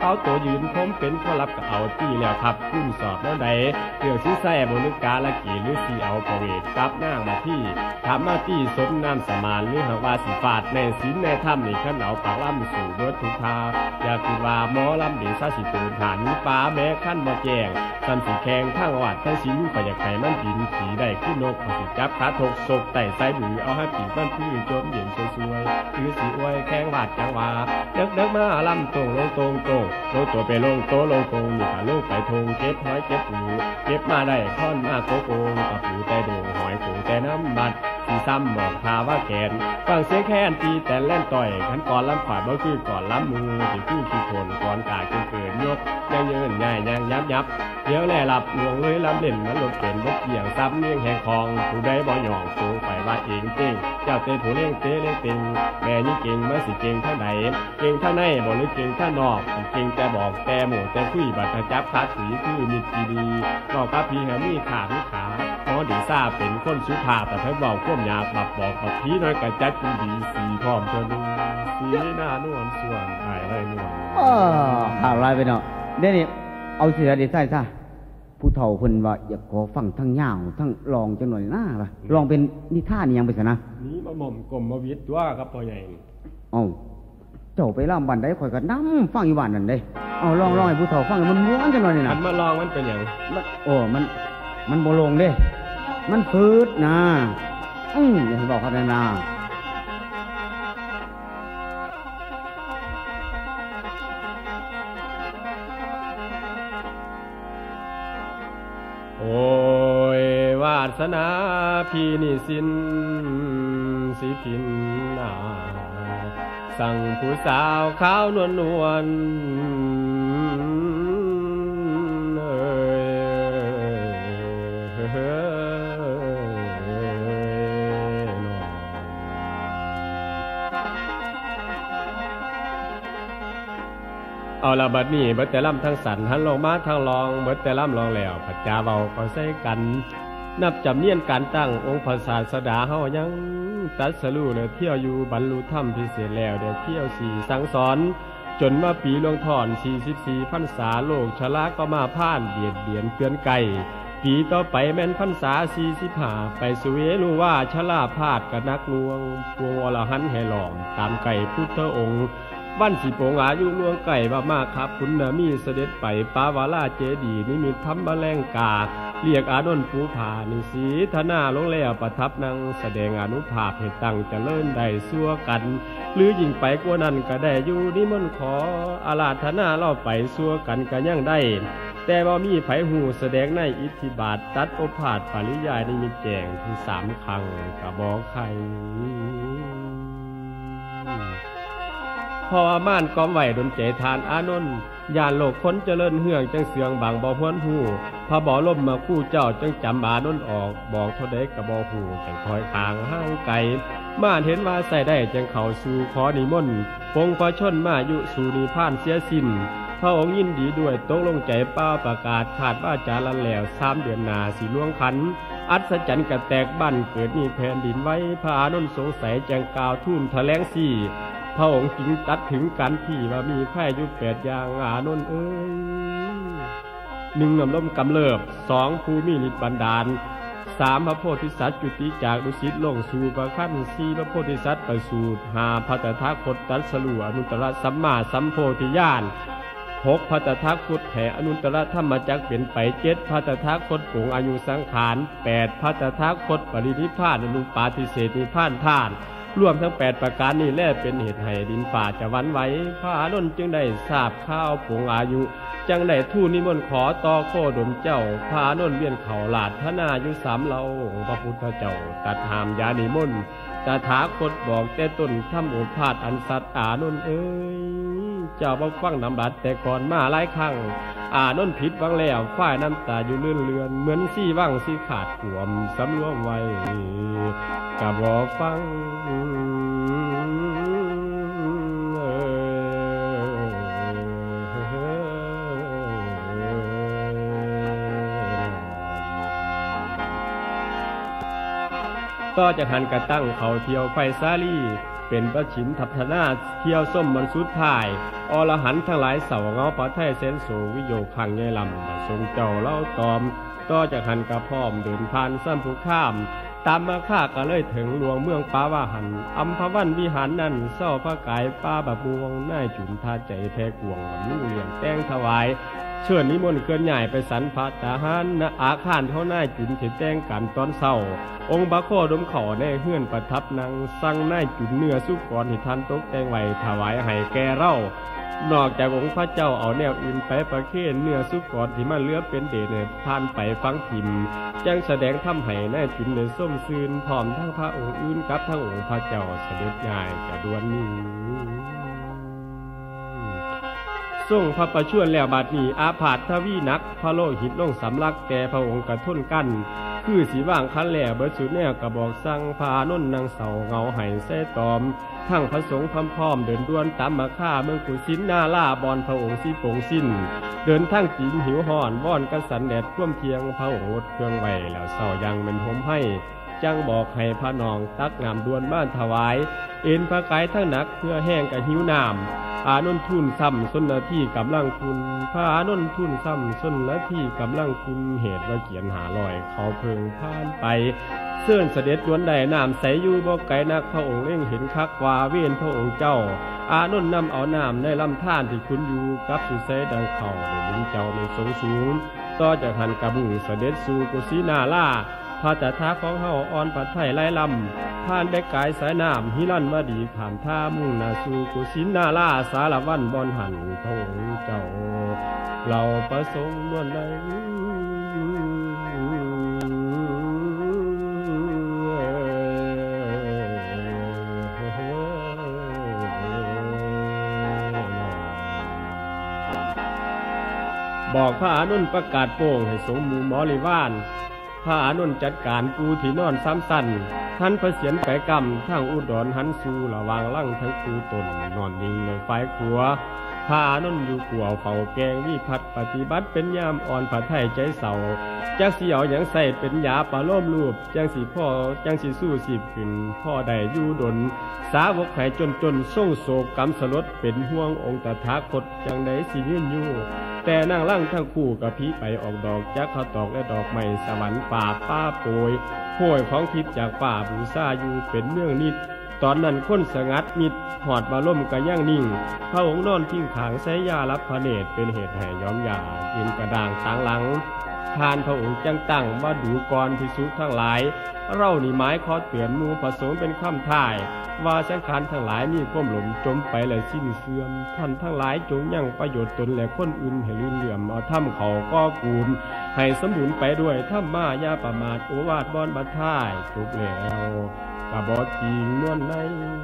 เขาตัวยืนผมเป็นคนรับก็เอาที่แล้วครับขึ้นสอบแล้วใดเรื่องสิใส่บริการละกี่หรือสิเอาประเวทกับนางมาที่ทำมาที่สมน้ำสมานหรือหาว่าสิฟาดในศีลในธรรมนี่ขั้นเอาปากล่ำสู่เบิดทุกทาอยากคือว่าหมอลำดีซาสิตูนหานป้าแม้ขั้นบ่แจ้งสันสิแข่งทั้งวัดทั้งศีลก็อยากไข่มันบินขี่ได้ขึ้นนกก็สิจับขาทกศกไต่สายบือเอาให้ปีกมันพื้นจนเย็นสวยๆคือสิอวยแข้งวาดจังว่าเด็กมาลำตรงลงลงตัวไปลงโตลงตรงนี่ขาลูกไปทงเก็บหอยเก็บปูเก็บมาได้ค่อนมาโกงกับปูแต่โด่งหอยปูแต่น้ำบัดสีซ้ำบอกทาว่าแกนฟังเสียงแค้นตีแต่เล่นต่อยขันก่อนลำฝ่าบ่คือก่อนลำมือที่คู่ขี้คนก่อนกาเกินยกยังยืนใหญ่ยังยับเดี๋ยวแลหลับหลวงเลยลำเล่นมันหลดเป็นบกเกี่ยงซ้ำเลี้ยงแห่งคลองผู้ใดบ่หย่องสูงไปว่าเองเก่งเจ้าเต้ผู้เลี้ยงเต้เลี้ยงเต็งแม่นี่เก่งเมื่อสิเก่งท่าไหนเก่งท่าในบ่หรือเก่งท่านอกเก่งแต่บอกแต่หมูแต่คุยบัดจับขาสีคือมีดีนอกกับพี่แหมีขาหมอดีซ่าเป็นคนสุภาพแต่เพิ่งบอกก้มหยาบบอกกับพี่น้อยกระจัดคุณดีสีพร้อมเธอดูสีหน้านวลส่วนหายไรนวลข่าวไรไปเนาะเดี๋ยวนี้เอาเสียดีใส่ซะผู้เฒ่าเพิ่นว่าอยากขอฟังทั้งยาวทั้งลองจังหน่อยนะล่ะลองเป็นนิทานยังไปซะนะนี่มาหม่อมกลมมาวิทย์ตัวครับพ่อใหญ่เอ้าเจ้าไปล่ำบ้านใดข่อยก็นำฟังอยู่บ้านนั่นเด้เอาลองให้ผู้เฒ่าฟังมันม่วนจังหน่อยนี่นะมันมาลองมันเป็นหยังมันบ่ลงเด้มันฟืดนะอย่าให้บอกเขาได้นะโอ้ยวาสนาพี่นี่สินสิพินนาสั่งผู้สาวขาวนวลเอาละบัดนี้เบิดแต่ล่ำทั้งสันหันลงมาทั้งลองเบิดแต่ล่ำลองแล้วปัจจาเบาก็ใส่กันนับจำเนียนการตั้งองค์พระศาสดาเฮายังตัดสรู้เนี่ยเที่ยวอยู่บรรลุธรรมพิเศษแล้วเดี๋ยวเที่ยวสี่สั่งสอนจนมาปีหลวงถอน44พรรษาโลกชราก็มาพ่านเบียดเบียนเตือนไก่ปีต่อไปแม่นพรรษา45ไปสุเวรู้ว่าชราพาดกะนักลวงพวงอรหันต์ให้หลอมตามไก่พุทธองค์วันสิโปงอายุลวงไก่บ้ามากครับคุณนามีเสด็จไปปาวาลาเจดีนิมิตทำบะแลงกาเรียกอานนท์ปูผานิสีธนาลงแล้วประทับนั่งแสดงอนุภาพให้ตั้งเจริญได้สั่วกันหรือยิ่งไปกว่านั้นก็ได้อยู่นิมนต์ขออาราธนาเล่าไปสั่วกันก็ยังได้แต่บ่มีไผหูแสดงในอิทธิบาทตัดโอภาสปริยายนิมิตแจงถึง3 ครั้งก็บ่ใครพอม่านก้อมไหวดนใจทานอานนท์ยานโลกคนเจริญเฮืองจังเสืองบางบ่ฮ้วนหูพระบ่ล่มมาคู่เจ้าจังจำอานนท์ออกบอกเท่าใดก็บ่ฮู้จังคอยทางห่างไกลม่านเห็นว่าใส่ได้จังเข้าสู่ขอนิมนต์ปงพระชนมายุสู่นิพพานเสียสิ้นพระองค์ยินดีด้วยตกลงใจเป้าประกาศขาดว่าจารันแล้ว3 เดือนหน้าสิล่วงขันอัศจรรย์กระแตกบั้นเกิดมีแผ่นดินไว้พระอานนท์สงสัยจังกล่าวทูลแถลงสี่พระองค์จึงตัดถึงกันที่ว่ามีไพ่ยุ8 อย่างอานนท์เอ้ย1น้ำลมกำเริบ2ภูมิฤทธิ์บันดาล3พระโพธิสัตว์จุติจากดุสิตลงสู่ประคัน4พระโพธิสัตว์ประสูติ5พระตถาคตตรัสรู้อนุตตรสัมมาสัมโพธิญาณ6พระตถาคตแผ่อนุตตรธรรมจักเป็นไป7พระตถาคตปรงอายุสังขาร8พระตถาคตปรินิพพานอนุปาทิเสสนิพพานธาตุรวมทั้ง8 ประการนี้แลเป็นเหตุให้ดินฝ่าจะวันไหวพระอานนท์จึงได้ทราบข่าวปรงอายุจังได้ทูลนิมนต์ขอต่อโคดมเจ้าพระอานนท์เวียนเขาลาดพนาอยู่3 เหล่าพระพุทธเจ้าตัดหามยานิมนต์ตถาคตบอกแต่ต้นทำโอภาสอันสัตย์อานนท์เอ้ยเจ้าบ่ฟังนำบัดแต่ก่อนมาหลายครั้งอานนท์ผิดวังแล้วฝ้ายน้ำตาอยู่เลื่อนเหมือนซี่ว่างซี่ขาดขวมสำรวมไว้กะบ่ฟังต่อจากหันกระตั้งเขาเที่ยวไฟสาลีเป็นพระชินทัพนาเที่ยวส้มมันสุดท้ายอรหันต์ทั้งหลายเสาเงาปะไทยเซนโสวิโยคังใหญ่ลำทรงเจ้าเล่าตอมต่อจากหันกระพร้อมเดินผ่านซ้ำผู้ข้ามตามมาฆ่าก็เลยถึงหลวงเมืองป้าว่าหันอัมพวันวิหารนั่นเศร้าพระกายป้าแบบบวงน่ายจุนทาใจแพ้กวงวันนุ่งเลียงแต้งถวายเชิญนิมนต์เกินใหญ่ไปสันพระตาหารณอาคารเขาหน้าจุนเถแจ้งกันตอนเศร้าองค์บาโคดมขอในเฮือนประทับนางสั่งหน้าจุนเนื้อสุกรหิทันตกแต่งไว้ถวายให้แก่เล่านอกจากองค์พระเจ้าเอาแนวอื่นไปประเคนเนื้อสุกรที่มันเหลือเป็นเดชเนี่ยผ่านไปฟังพิมพ์จังแสดงทำให้หน้าจุนในส้มซืนพร้อมทั้งพระองค์อื่นกับทั้งองค์พระเจ้าเสด็จง่ายกระดวนนี้ทรงพระประชวรแล้วบาดนี้อาพาธทวีนักพระโลหิตลงสำลักแต่พระองค์กระทุนกั้นคือสีว่างคันแหล่เบิดสุดแนวกระบอกสั่งพานนนางเสาเงาไห้แซ่ตอมทั้งพระสงฆ์พร้อมเดินด้วนตามมาฆ่าเมืองกุสินนาล่าบอนพระองค์สีโป่งสิ้นเดินทั้งจีนหิวห่อนว่อนกระสันแดดท่วมเทียงพระองค์อดเครื่องไว้แล้วเสายังเป็นหมให้จังบอกให้พระนองตักน้ำด้วนบ้านถวายเอ็นพระกายทั้งหนักเพื่อแห้งกับหิวน้ำอานนท์ทุนซ้ำสนนาที่กำลังคุณพระอานนท์ทุนซ้ำสนนาที่กำลังคุณเหตุว่าเขียนหาลอยเขาเพิงผ่านไปเสื่อนเสด็จดวนใดน้ำใสอยู่บ่ไกลนักพระองค์เล่งเห็นคักว่าเวียนพระองค์เจ้าอานนท์นำเอาน้ำในลำธารที่คุณอยู่กับสุเสดังเข่าในลิ้นเจ้าในทรงสูงต่อจากหันกระบุงเสด็จสู่กุสินาราพระตถาของเฮาอ่อนปัดไทยไล่ลำผ่านได้กายสายน้ำหิลันมาดีผ่านท่ามุ่งนาสู่กุสินาราสารวันบอนหันพระองค์เจ้าเราประสงค์นวลในบอกพระอานนท์ประกาศโป่งให้สงหมู่หมอลิวานพระอานนท์จัดการปูที่นอนซ้ำสั้นท่านพระเศียรไก่กำทั้งอุดรหันสู่ระวางลั่งทั้งปูตนนอนยิงในฝ่ายขัวพระอานนท์อยู่ขัวเฝ้าแกงวิพัฒน์ปฏิบัติเป็นยามอ่อนผาไทยใจเศร้าจักสิเอาหยังใส่เป็นยาปลาโลมรูปจังสิพ่อจังสิสู้สิบขึ้นพ่อได้อยู่ดนสาวกไข่จนส่งโศกกำสลดเป็นห่วงองค์ตถาคตจังไดสิยืนอยู่แต่นางลั่งทั้งคู่กับพี่ไปออกดอกจากข้าวตอกและดอกไม้สวรรค์ป่าป้าโปยโห้ยของทิพย์จากป่าบูซาอยู่เป็นเมืองนิดตอนนั้นคนสงัดมิดหอดมาล่มกะย่างนิ่งพระองค์นอนทิ้งขางใช้ยารับพระเนตรเป็นเหตุให้ย้อมยากินกระด่างต่างหลังทานพระองค์จังตั้งมาดูกรพิสุทั้งหลายเรานี่หมายขอเตือนมูผสมเป็นคำท่ายว่าสังขารทั้งหลายมีความหลงจมไปและสิ้นเสื่อมท่านทั้งหลายจงยังประโยชน์ตนและคนอื่นให้ลื่นเหลื่อมเอาถ้ำเขาก็กูลให้สมบูรณ์ไปด้วยถ้ำมาอย่าประมาทโอวาทบอนบัดท้ายจบแล้วกะบอดจริงนวลใน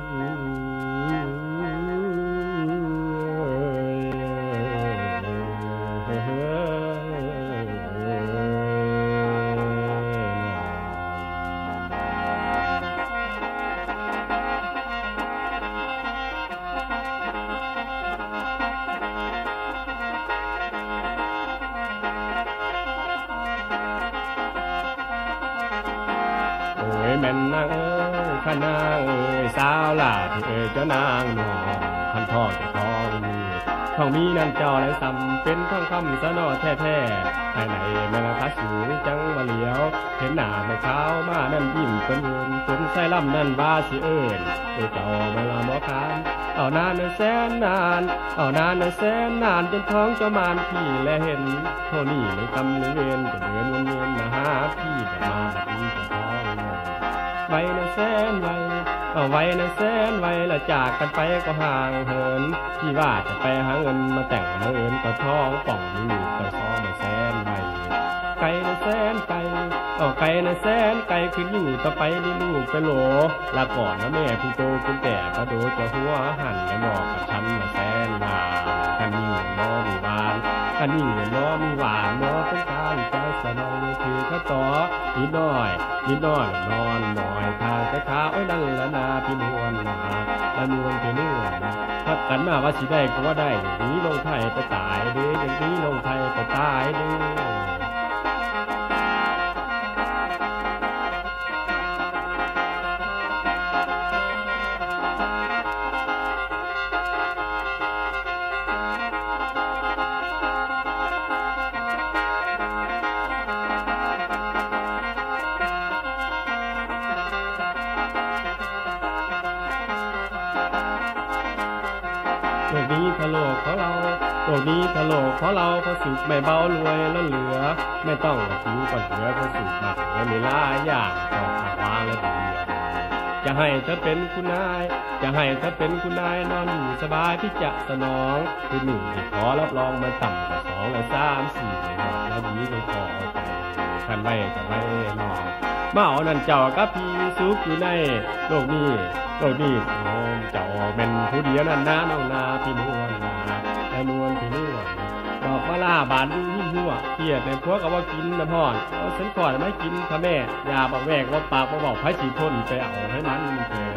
แม่นนางขนางสาวหลาที่เจ้านางหนอขันทองจะทองมีนั่นเจ้าและซ้ำเป็นทองคำสนอแท้ๆภายในแม่ราคาสูงจังมาเหลียวเห็นหน้าไม่ขาวมานั่นยิ้มเป็นเงินจนใส่ลำนั่นบาสิเอิญเจ้าเวลาหมอคานเอานานแสนนานเอานานแสนนานจนท้องเจ้ามานพี่และเห็นเท่านี้มันกำเวียนจะเดินวนเวียนมาหาพี่แบบมาแบบนี้จะท้องไว้นะแสนไว้เอาไว้นะแสนไว้ละจากกันไปก็ห่างเหินพี่ว่าจะไปหาเงินมาแต่งมาเอิญก็ท้องป่องมีเจ้าซ้อมาแสนไว้ไก่นะแสนไก่เอาไก่นะแสนไก่ขึ้นอยู่ต่อไปนี่ลูกเป็นโหลลาก่อนนะแม่ผู้โตคุณแต่กระโดดจะหัวหันและบอกกับฉันมาแสนนานคันนี้มอมีหวานคันนี้มอมีหวานมอเป็นการใจสนองถือข้าต่อนิดน้อยนอนหน่อยทางแต่ขาโอ้ยนั่นละนาพี่นวลมาละนวลพี่นวลถ้ากันมาว่าสิได้ก็ว่าได้อย่างนี้ลงไทยไปตายเด้ออย่างนี้ลงไทยไปตายเด้อโลกนี้ทะโลกของเราโลกนี้ทะโลกของเราพอสุขไม่เบารวยแล้วเหลือไม่ต้องทิ้งก่อนเหลือพอสุขมาเหลือมีหลายอย่างต้องหักวางและดีจะให้เธอเป็นคุณนายจะให้เธอเป็นคุณนายนอนอยู่สบายที่จะสนองคือหนึ่งที่ขอรับรองมันต่ำกว่า2และ3 4ไม่นอนแล้วดีไม่พอใจคันไว้กันไว้นอนมาเอานั่นเจ้ากับพี่สุขอยู่ในโลกนี้โลกนี้โอ้เจ้าเป็นผู้เดียวนั่นนะน้องนาพี่นวลนาแต่นวลพี่นวลดอกมะลาบานดูหิ้งหัวเครียดในพวกก็ว่ากินน้ำพอนเอาฉันก่อนไม่กินค่ะแม่อย่าบอกแวกว่าปากมาบอกไผ่สีทนไปเอาให้มันแผล